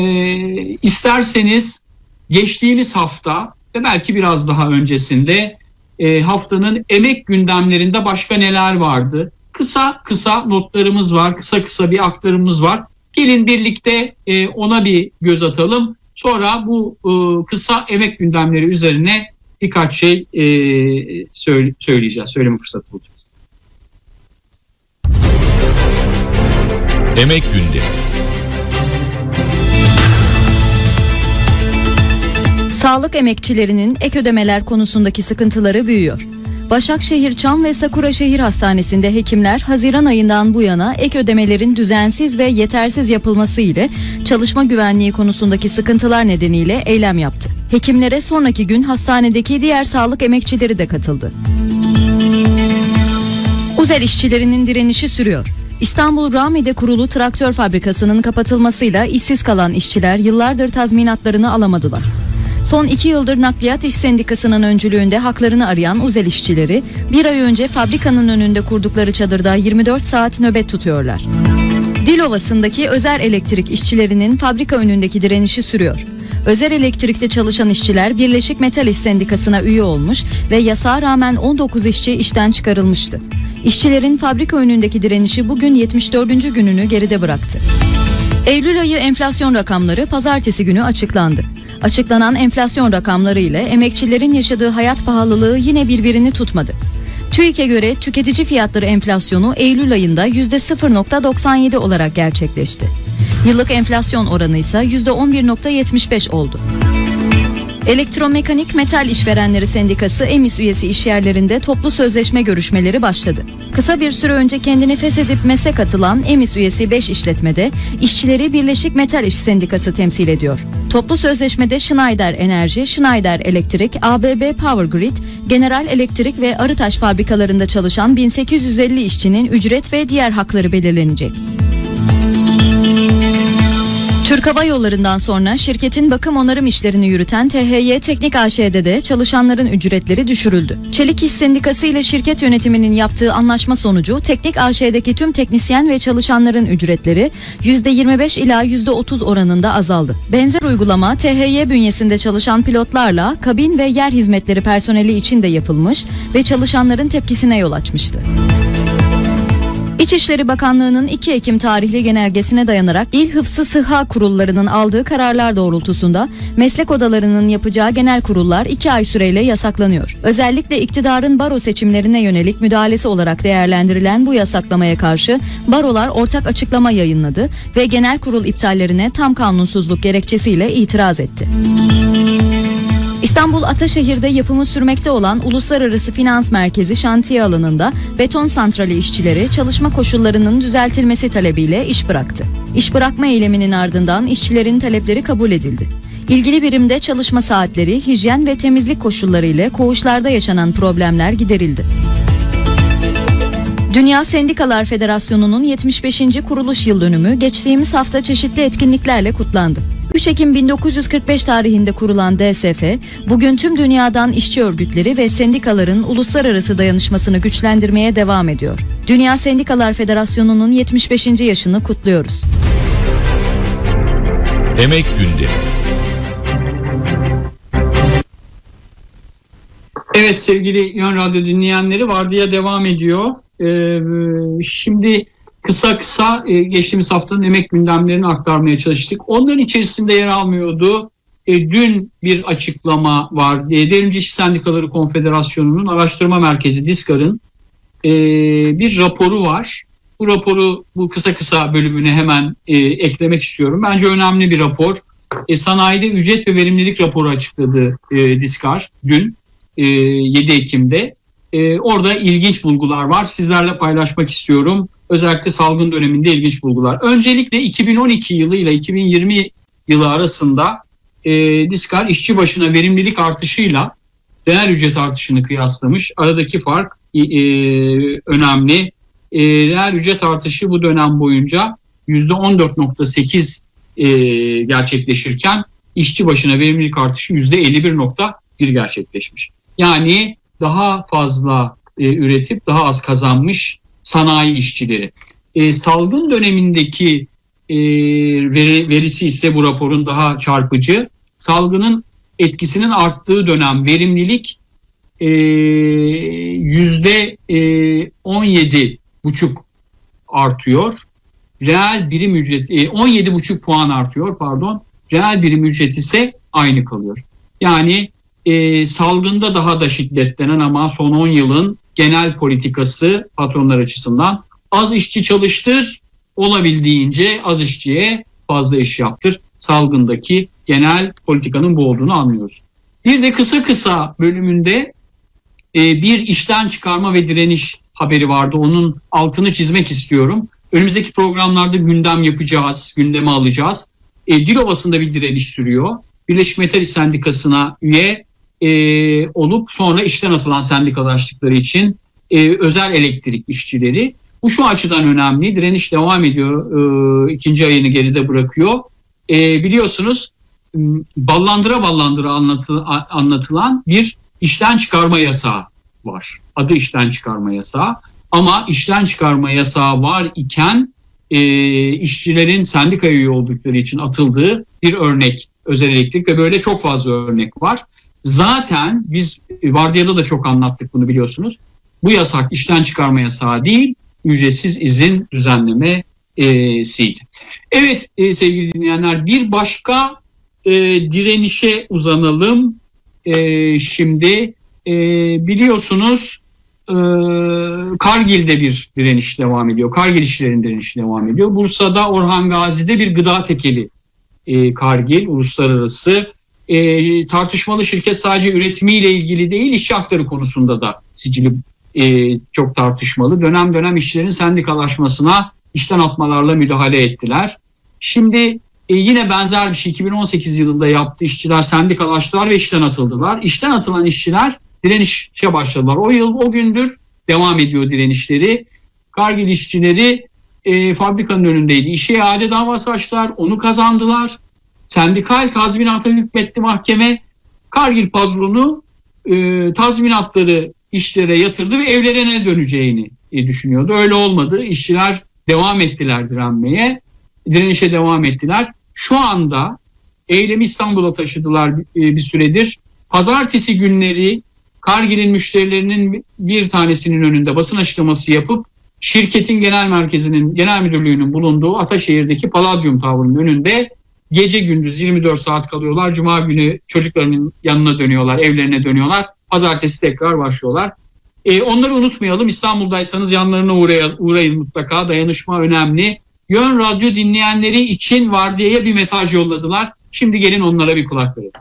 isterseniz geçtiğimiz hafta ve belki biraz daha öncesinde e, haftanın emek gündemlerinde başka neler vardı? kısa kısa notlarımız var, kısa kısa bir aktarımız var. Gelin birlikte e, ona bir göz atalım. Sonra bu e, kısa emek gündemleri üzerine birkaç şey e, söyle, söyleyeceğiz, söyleme fırsatı bulacağız. Emek gündemi. Sağlık emekçilerinin ek ödemeler konusundaki sıkıntıları büyüyor. Başakşehir Çam ve Sakura Şehir Hastanesi'nde hekimler Haziran ayından bu yana ek ödemelerin düzensiz ve yetersiz yapılması ile çalışma güvenliği konusundaki sıkıntılar nedeniyle eylem yaptı. Hekimlere sonraki gün hastanedeki diğer sağlık emekçileri de katıldı. Uzel işçilerinin direnişi sürüyor. İstanbul Rami'de kurulu traktör fabrikasının kapatılmasıyla işsiz kalan işçiler yıllardır tazminatlarını alamadılar. Son iki yıldır Nakliyat İş Sendikası'nın öncülüğünde haklarını arayan Uzel işçileri bir ay önce fabrikanın önünde kurdukları çadırda yirmi dört saat nöbet tutuyorlar. Dilovası'ndaki Özel Elektrik işçilerinin fabrika önündeki direnişi sürüyor. Özel Elektrik'te çalışan işçiler Birleşik Metal İş Sendikası'na üye olmuş ve yasağa rağmen on dokuz işçi işten çıkarılmıştı. İşçilerin fabrika önündeki direnişi bugün yetmiş dördüncü gününü geride bıraktı. Eylül ayı enflasyon rakamları pazartesi günü açıklandı. Açıklanan enflasyon rakamları ile emekçilerin yaşadığı hayat pahalılığı yine birbirini tutmadı. TÜİK'e göre tüketici fiyatları enflasyonu Eylül ayında yüzde sıfır virgül doksan yedi olarak gerçekleşti. Yıllık enflasyon oranı ise yüzde on bir virgül yetmiş beş oldu. Elektromekanik Metal İşverenleri Sendikası EMİS üyesi işyerlerinde toplu sözleşme görüşmeleri başladı. Kısa bir süre önce kendini feshedip MES'e katılan EMİS üyesi beş işletmede işçileri Birleşik Metal İş Sendikası temsil ediyor. Toplu sözleşmede Schneider Enerji, Schneider Elektrik, A B B Power Grid, General Elektrik ve Arıtaş fabrikalarında çalışan bin sekiz yüz elli işçinin ücret ve diğer hakları belirlenecek. Türk Hava Yolları'ndan sonra şirketin bakım onarım işlerini yürüten T H Y Teknik A Ş'de de çalışanların ücretleri düşürüldü. Çelik İş Sendikası ile şirket yönetiminin yaptığı anlaşma sonucu Teknik A Ş'deki tüm teknisyen ve çalışanların ücretleri yüzde yirmi beş ila yüzde otuz oranında azaldı. Benzer uygulama T H Y bünyesinde çalışan pilotlarla kabin ve yer hizmetleri personeli için de yapılmış ve çalışanların tepkisine yol açmıştı. İçişleri Bakanlığı'nın iki Ekim tarihli genelgesine dayanarak İl Hıfzı Sıhha Kurulları'nın aldığı kararlar doğrultusunda meslek odalarının yapacağı genel kurullar iki ay süreyle yasaklanıyor. Özellikle iktidarın baro seçimlerine yönelik müdahalesi olarak değerlendirilen bu yasaklamaya karşı barolar ortak açıklama yayınladı ve genel kurul iptallerine tam kanunsuzluk gerekçesiyle itiraz etti. İstanbul Ataşehir'de yapımı sürmekte olan Uluslararası Finans Merkezi şantiye alanında beton santrali işçileri çalışma koşullarının düzeltilmesi talebiyle iş bıraktı. İş bırakma eyleminin ardından işçilerin talepleri kabul edildi. İlgili birimde çalışma saatleri, hijyen ve temizlik koşulları ile koğuşlarda yaşanan problemler giderildi. Dünya Sendikalar Federasyonu'nun yetmiş beşinci kuruluş yıl dönümü geçtiğimiz hafta çeşitli etkinliklerle kutlandı. üç Ekim bin dokuz yüz kırk beş tarihinde kurulan D S F, bugün tüm dünyadan işçi örgütleri ve sendikaların uluslararası dayanışmasını güçlendirmeye devam ediyor. Dünya Sendikalar Federasyonu'nun yetmiş beşinci yaşını kutluyoruz. Emek gündemi. Evet sevgili Yön Radyo dinleyenleri, vardiya devam ediyor. Ee, şimdi kısa kısa e, geçtiğimiz haftanın emek gündemlerini aktarmaya çalıştık. Onların içerisinde yer almıyordu. E, dün bir açıklama var. E, Devrimci İşçi Sendikaları Konfederasyonu'nun araştırma merkezi DİSKAR'ın e, bir raporu var. Bu raporu bu kısa kısa bölümüne hemen e, eklemek istiyorum. Bence önemli bir rapor. E, sanayide ücret ve verimlilik raporu açıkladı e, DİSKAR dün e, yedi Ekim'de. E, orada ilginç bulgular var. Sizlerle paylaşmak istiyorum. Özellikle salgın döneminde ilginç bulgular. Öncelikle iki bin on iki yılı ile iki bin yirmi yılı arasında e, DİSKAR işçi başına verimlilik artışıyla reel ücret artışını kıyaslamış. Aradaki fark e, önemli. E, reel ücret artışı bu dönem boyunca yüzde on dört virgül sekiz e, gerçekleşirken işçi başına verimlilik artışı yüzde elli bir virgül bir gerçekleşmiş. Yani daha fazla e, üretip daha az kazanmış sanayi işçileri. E, salgın dönemindeki e, veri, verisi ise bu raporun daha çarpıcı. Salgının etkisinin arttığı dönem verimlilik e, yüzde on yedi virgül buçuk artıyor. Reel birim ücret on yedi buçuk puan artıyor pardon. Reel birim ücret ise aynı kalıyor. Yani e, salgında daha da şiddetlenen ama son on yılın genel politikası patronlar açısından az işçi çalıştır, olabildiğince az işçiye fazla iş yaptır. Salgındaki genel politikanın bu olduğunu anlıyoruz. Bir de kısa kısa bölümünde e, bir işten çıkarma ve direniş haberi vardı. Onun altını çizmek istiyorum. Önümüzdeki programlarda gündem yapacağız, gündeme alacağız. E, Dilovası'nda bir direniş sürüyor. Birleşik Metal İş Sendikası'na üye e, olup sonra işten atılan sendikalaştıkları için e, özel elektrik işçileri. Bu şu açıdan önemli. Direniş devam ediyor. E, ikinci ayını geride bırakıyor. E, biliyorsunuz ballandıra ballandıra anlatı, anlatılan bir işten çıkarma yasağı var. Adı işten çıkarma yasağı. Ama işten çıkarma yasağı var iken e, işçilerin sendika üye oldukları için atıldığı bir örnek. Özel elektrik ve böyle çok fazla örnek var. Zaten biz vardiyada da çok anlattık bunu biliyorsunuz. Bu yasak işten çıkarma yasağı değil, ücretsiz izin düzenlemesiydi. Evet e, sevgili dinleyenler, bir başka e, direnişe uzanalım. E, şimdi e, biliyorsunuz e, Kargil'de bir direniş devam ediyor. Kargil işçilerin direnişi devam ediyor. Bursa'da Orhan Gazi'de bir gıda tekeli e, Kargil uluslararası. E, tartışmalı şirket sadece üretimiyle ilgili değil, işçi hakları konusunda da sicili e, çok tartışmalı. Dönem dönem işçilerin sendikalaşmasına işten atmalarla müdahale ettiler. Şimdi e, yine benzer bir şey iki bin on sekiz yılında yaptı. İşçiler sendikalaştılar ve işten atıldılar. İşten atılan işçiler direnişe başladılar. O yıl o gündür devam ediyor direnişleri. Kargil işçileri e, fabrikanın önündeydi. İşe iade davası açtılar. Onu kazandılar. Sendikal tazminata hükmetti mahkeme. Kargil patronu e, tazminatları işçilere yatırdı ve evlerine döneceğini e, düşünüyordu. Öyle olmadı. İşçiler devam ettiler direnmeye. Direnişe devam ettiler. Şu anda eylemi İstanbul'a taşıdılar e, bir süredir. Pazartesi günleri Kargil'in müşterilerinin bir tanesinin önünde basın açıklaması yapıp şirketin genel merkezinin, genel müdürlüğünün bulunduğu Ataşehir'deki Palladium Tower'ın önünde gece gündüz yirmi dört saat kalıyorlar. Cuma günü çocuklarının yanına dönüyorlar, evlerine dönüyorlar. Pazartesi tekrar başlıyorlar. E, onları unutmayalım. İstanbul'daysanız yanlarına uğrayın, uğrayın mutlaka. Dayanışma önemli. Yön Radyo dinleyenleri için vardiyaya bir mesaj yolladılar. Şimdi gelin onlara bir kulak verelim.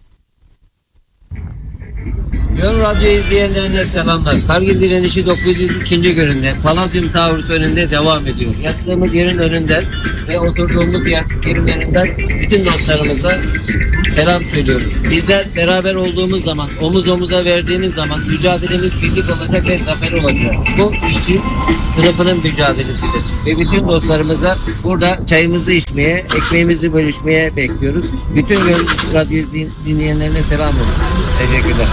Yön Radyo izleyenlerine selamlar. Kargil direnişi dokuz yüz ikinci gününde Palladium Towers önünde devam ediyor. Yattığımız yerin önünden ve oturduğumuz yer, yerin önünden bütün dostlarımıza selam söylüyoruz. Bizler beraber olduğumuz zaman, omuz omuza verdiğimiz zaman mücadelemiz birlik olacak ve zafer olacak. Bu işçi sınıfının mücadelesidir. Ve bütün dostlarımıza burada çayımızı içmeye, ekmeğimizi bölüşmeye bekliyoruz. Bütün Yön Radyo dinleyenlerine selam olsun. Teşekkürler.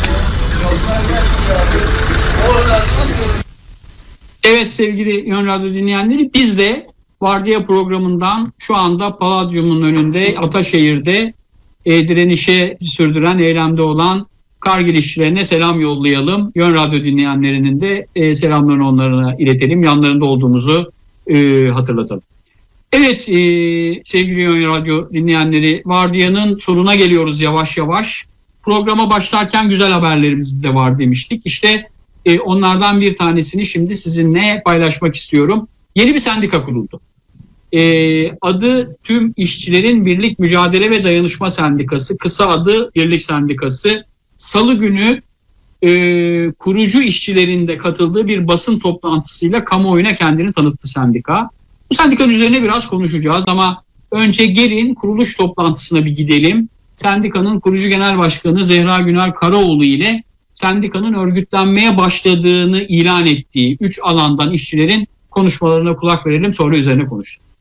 Evet sevgili Yön Radyo dinleyenleri, biz de vardiya programından şu anda Palladium'un önünde Ataşehir'de e, direnişe sürdüren, eylemde olan Kargil işçilerine selam yollayalım. Yön Radyo dinleyenlerinin de e, selamlarını onlara iletelim. Yanlarında olduğumuzu e, hatırlatalım. Evet e, sevgili Yön Radyo dinleyenleri, vardiyanın sonuna geliyoruz yavaş yavaş. Programa başlarken güzel haberlerimiz de var demiştik. İşte e, onlardan bir tanesini şimdi sizinle paylaşmak istiyorum. Yeni bir sendika kuruldu. E, adı Tüm İşçilerin Birlik Mücadele ve Dayanışma Sendikası. Kısa adı Birlik Sendikası. Salı günü e, kurucu işçilerin de katıldığı bir basın toplantısıyla kamuoyuna kendini tanıttı sendika. Bu sendikanın üzerine biraz konuşacağız ama önce gelin kuruluş toplantısına bir gidelim. Sendikanın kurucu genel başkanı Zehra Günal Karaoğlu ile sendikanın örgütlenmeye başladığını ilan ettiği üç alandan işçilerin konuşmalarına kulak verelim, sonra üzerine konuşacağız.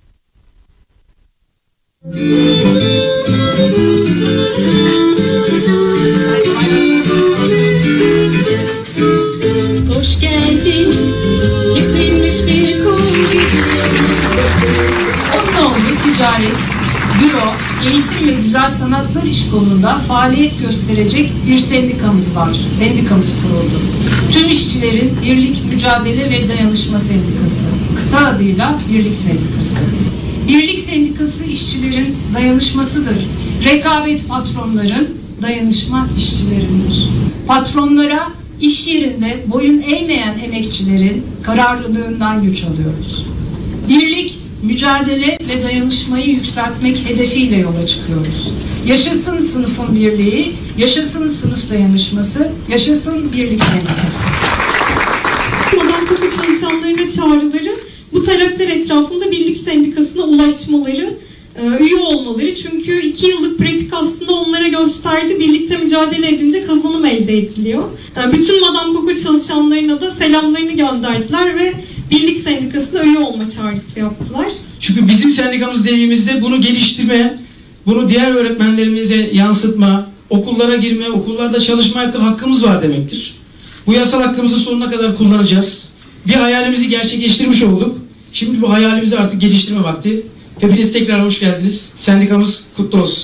Hoş geldin, kesilmiş bir kol gibi. Onun oldu ticaret, büro, eğitim ve güzel sanatlar iş kolunda faaliyet gösterecek bir sendikamız var. Sendikamız kuruldu. Tüm işçilerin Birlik, Mücadele ve Dayanışma Sendikası. Kısa adıyla Birlik Sendikası. Birlik Sendikası işçilerin dayanışmasıdır. Rekabet patronların, dayanışma işçilerindir. Patronlara iş yerinde boyun eğmeyen emekçilerin kararlılığından güç alıyoruz. Birlik, mücadele ve dayanışmayı yükseltmek hedefiyle yola çıkıyoruz. Yaşasın sınıfın birliği, yaşasın sınıf dayanışması, yaşasın Birlik Sendikası. Madam Koku çalışanlarına çağrıları bu talepler etrafında Birlik Sendikası'na ulaşmaları, üye olmaları. Çünkü iki yıllık pratik aslında onlara gösterdi. Birlikte mücadele edince kazanım elde ediliyor. Bütün Madam Koku çalışanlarına da selamlarını gönderdiler ve Birlik Sendikası'na üye olma çağrısı yaptılar. Çünkü bizim sendikamız dediğimizde bunu geliştirme, bunu diğer öğretmenlerimize yansıtma, okullara girme, okullarda çalışma hakkımız var demektir. Bu yasal hakkımızı sonuna kadar kullanacağız. Bir hayalimizi gerçekleştirmiş olduk. Şimdi bu hayalimizi artık geliştirme vakti. Hepiniz tekrar hoş geldiniz. Sendikamız kutlu olsun.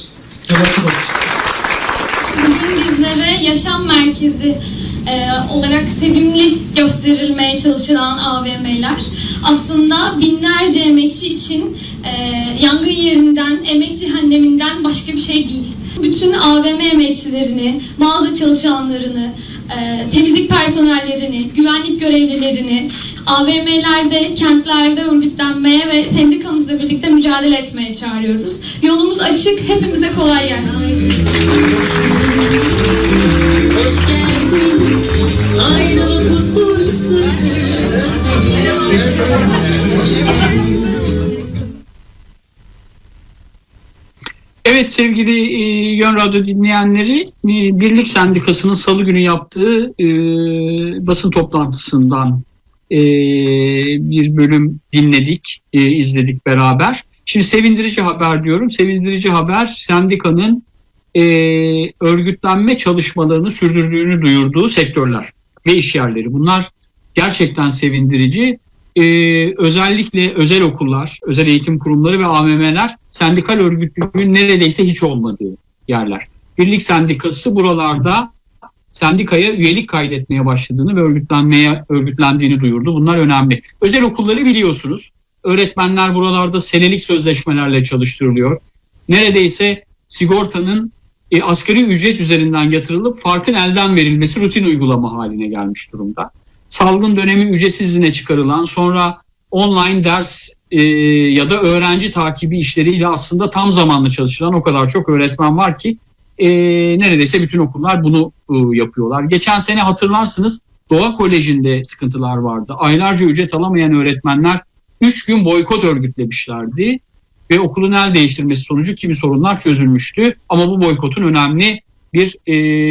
Bugün bizlere yaşam merkezi e, olarak sevimli gösterilmeye çalışılan A V M'ler aslında binlerce emekçi için e, yangın yerinden, emek cehenneminden başka bir şey değil. Bütün A V M emekçilerini, mağaza çalışanlarını, e, temizlik personellerini, güvenlik görevlilerini A V M'lerde, kentlerde örgütlenmeye ve sendikamızla birlikte mücadele etmeye çağırıyoruz. Yolumuz açık, hepimize kolay gelsin. Hoş geldin, ayrılık huzursuz Evet sevgili e, Yön Radyo dinleyenleri, e, Birlik Sendikası'nın salı günü yaptığı e, basın toplantısından e, bir bölüm dinledik, e, izledik beraber. Şimdi sevindirici haber diyorum. Sevindirici haber, sendikanın e, örgütlenme çalışmalarını sürdürdüğünü duyurduğu sektörler ve işyerleri. Bunlar gerçekten sevindirici. Ee, özellikle özel okullar, özel eğitim kurumları ve A V M'ler sendikal örgütlülüğün neredeyse hiç olmadığı yerler. Birlik Sendikası buralarda sendikaya üyelik kaydetmeye başladığını ve örgütlenmeye örgütlendiğini duyurdu. Bunlar önemli. Özel okulları biliyorsunuz. Öğretmenler buralarda senelik sözleşmelerle çalıştırılıyor. Neredeyse sigortanın e, asgari ücret üzerinden yatırılıp farkın elden verilmesi rutin uygulama haline gelmiş durumda. Salgın dönemi ücretsiz izne çıkarılan, sonra online ders e, ya da öğrenci takibi işleriyle aslında tam zamanlı çalışılan o kadar çok öğretmen var ki e, neredeyse bütün okullar bunu e, yapıyorlar. Geçen sene hatırlarsınız Doğa Koleji'nde sıkıntılar vardı. Aylarca ücret alamayan öğretmenler üç gün boykot örgütlemişlerdi ve okulun el değiştirmesi sonucu kimi sorunlar çözülmüştü. Ama bu boykotun önemli bir e,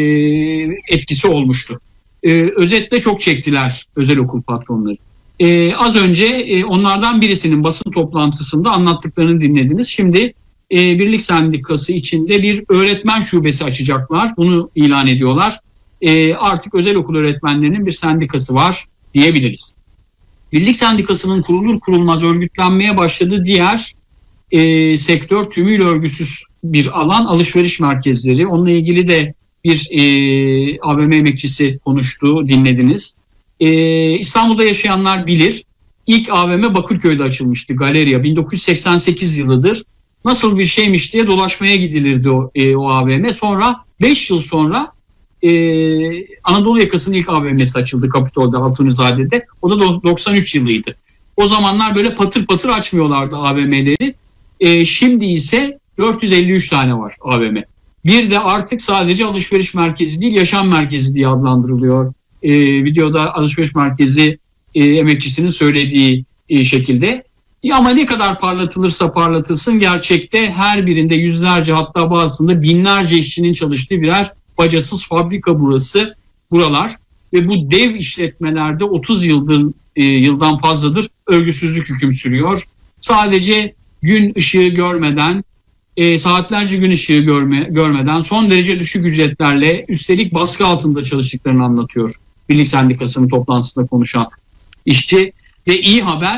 etkisi olmuştu. Ee, özetle çok çektiler özel okul patronları. Ee, az önce e, onlardan birisinin basın toplantısında anlattıklarını dinlediniz. Şimdi e, Birlik Sendikası içinde bir öğretmen şubesi açacaklar. Bunu ilan ediyorlar. E, artık özel okul öğretmenlerinin bir sendikası var diyebiliriz. Birlik Sendikası'nın kurulur kurulmaz örgütlenmeye başladığı diğer e, sektör tümüyle örgüsüz bir alan alışveriş merkezleri. Onunla ilgili de bir e, A V M emekçisi konuştu, dinlediniz. E, İstanbul'da yaşayanlar bilir. İlk A V M Bakırköy'de açılmıştı, Galeria. bin dokuz yüz seksen sekiz yılıdır. Nasıl bir şeymiş diye dolaşmaya gidilirdi o, e, o A V M. Sonra beş yıl sonra e, Anadolu Yakası'nın ilk A V M'si açıldı Kapitol'da, Altunizade'de. O da doksan üç yılıydı. O zamanlar böyle patır patır açmıyorlardı A V M'leri. E, şimdi ise dört yüz elli üç tane var A V M. Bir de artık sadece alışveriş merkezi değil, yaşam merkezi diye adlandırılıyor. Ee, videoda alışveriş merkezi e, emekçisinin söylediği e, şekilde. E, ama ne kadar parlatılırsa parlatılsın gerçekte her birinde yüzlerce, hatta bazısında binlerce işçinin çalıştığı birer bacasız fabrika burası, buralar. Ve bu dev işletmelerde otuz yıldan, e, yıldan fazladır örgütsüzlük hüküm sürüyor. Sadece gün ışığı görmeden, E, saatlerce gün ışığı görme, görmeden son derece düşük ücretlerle, üstelik baskı altında çalıştıklarını anlatıyor Birlik Sendikası'nın toplantısında konuşan işçi. Ve iyi haber,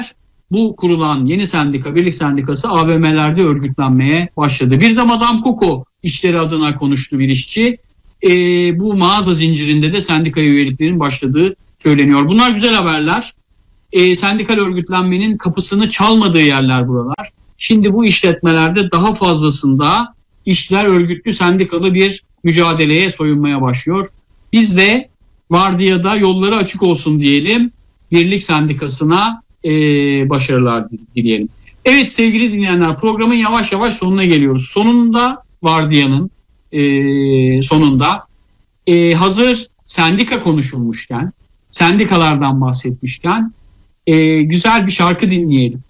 bu kurulan yeni sendika, birlik sendikası A V M'lerde örgütlenmeye başladı. Bir de Madame Coco işleri adına konuştu bir işçi. E, bu mağaza zincirinde de sendika üyeliklerinin başladığı söyleniyor. Bunlar güzel haberler. E, sendikal örgütlenmenin kapısını çalmadığı yerler buralar. Şimdi bu işletmelerde daha fazlasında işçiler örgütlü sendikalı bir mücadeleye soyunmaya başlıyor. Biz de vardiyada yolları açık olsun diyelim. Birlik sendikasına e, başarılar dileyelim. Evet sevgili dinleyenler, programın yavaş yavaş sonuna geliyoruz. Sonunda vardiyanın e, sonunda e, hazır sendika konuşulmuşken, sendikalardan bahsetmişken e, güzel bir şarkı dinleyelim.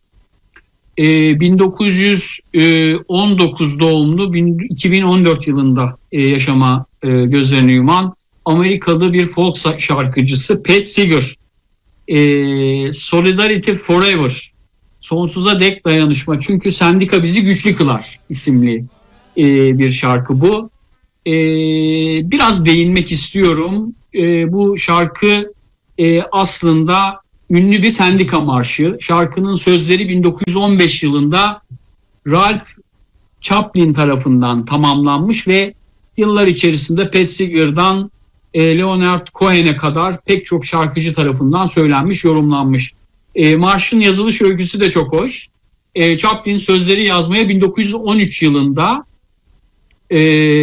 E, bin dokuz yüz on dokuz doğumlu, iki bin on dört yılında e, yaşama e, gözlerini yuman Amerikalı bir folk şarkıcısı Pete Seeger, e, Solidarity Forever, sonsuza dek dayanışma çünkü sendika bizi güçlü kılar isimli e, bir şarkı bu. E, biraz değinmek istiyorum. E, bu şarkı e, aslında ünlü bir sendika marşı. Şarkının sözleri bin dokuz yüz on beş yılında Ralph Chaplin tarafından tamamlanmış ve yıllar içerisinde Pete Seeger'dan e, Leonard Cohen'e kadar pek çok şarkıcı tarafından söylenmiş, yorumlanmış. E, marşın yazılış öyküsü de çok hoş. E, Chaplin sözleri yazmaya bin dokuz yüz on üç yılında e,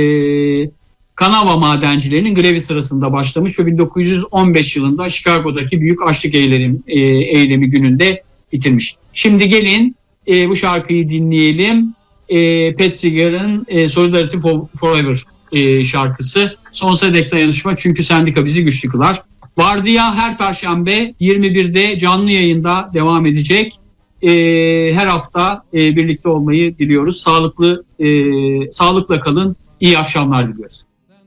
Kanava madencilerinin grevi sırasında başlamış ve bin dokuz yüz on beş yılında Chicago'daki büyük açlık eylemi, e, eylemi gününde bitirmiş. Şimdi gelin e, bu şarkıyı dinleyelim. E, Pete Seeger'ın e, Solidarity Forever e, şarkısı. Sonsuza dek dayanışma çünkü sendika bizi güçlü kılar. Vardiya her Perşembe yirmi birde canlı yayında devam edecek. E, her hafta e, birlikte olmayı diliyoruz. Sağlıklı, e, sağlıkla kalın. İyi akşamlar diliyoruz.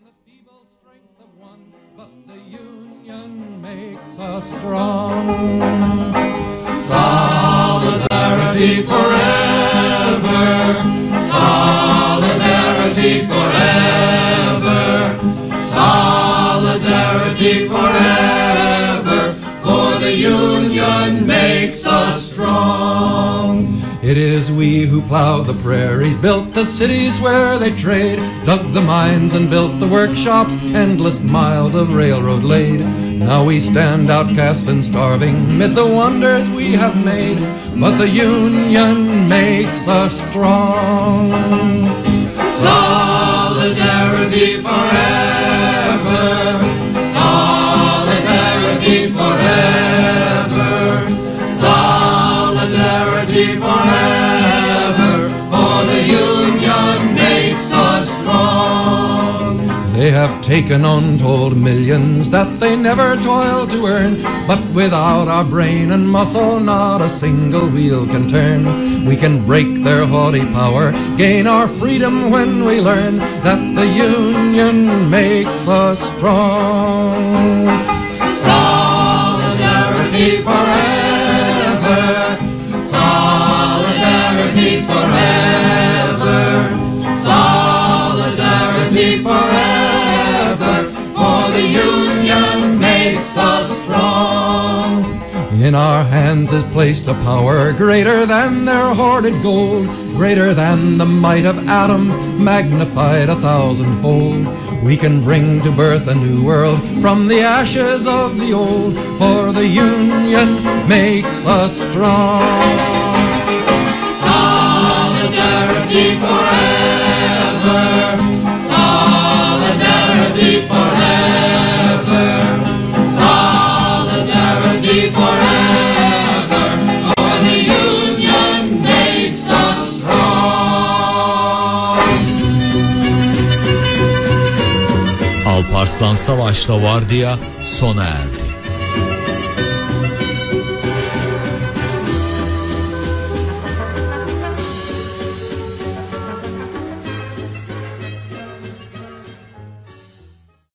Solidarity forever, solidarity forever, solidarity forever, for the union makes us strong. It is we who plowed the prairies, built the cities where they trade, dug the mines and built the workshops, endless miles of railroad laid. Now we stand outcast and starving mid the wonders we have made, but the union makes us strong. Solidarity forever, solidarity forever, solidarity forever, for the union makes us strong. They have taken untold millions that they never toiled to earn, but without our brain and muscle not a single wheel can turn. We can break their haughty power, gain our freedom when we learn that the union makes us strong. Solidarity forever, solidarity forever, solidarity forever, for the union makes us strong. In our hands is placed a power greater than their hoarded gold, greater than the might of atoms, magnified a thousandfold. We can bring to birth a new world from the ashes of the old, for the union makes us strong. Solidarity forever, solidarity forever, solidarity forever, for the union makes us strong. Alparslan Savaş'la Vardiya sona erdi.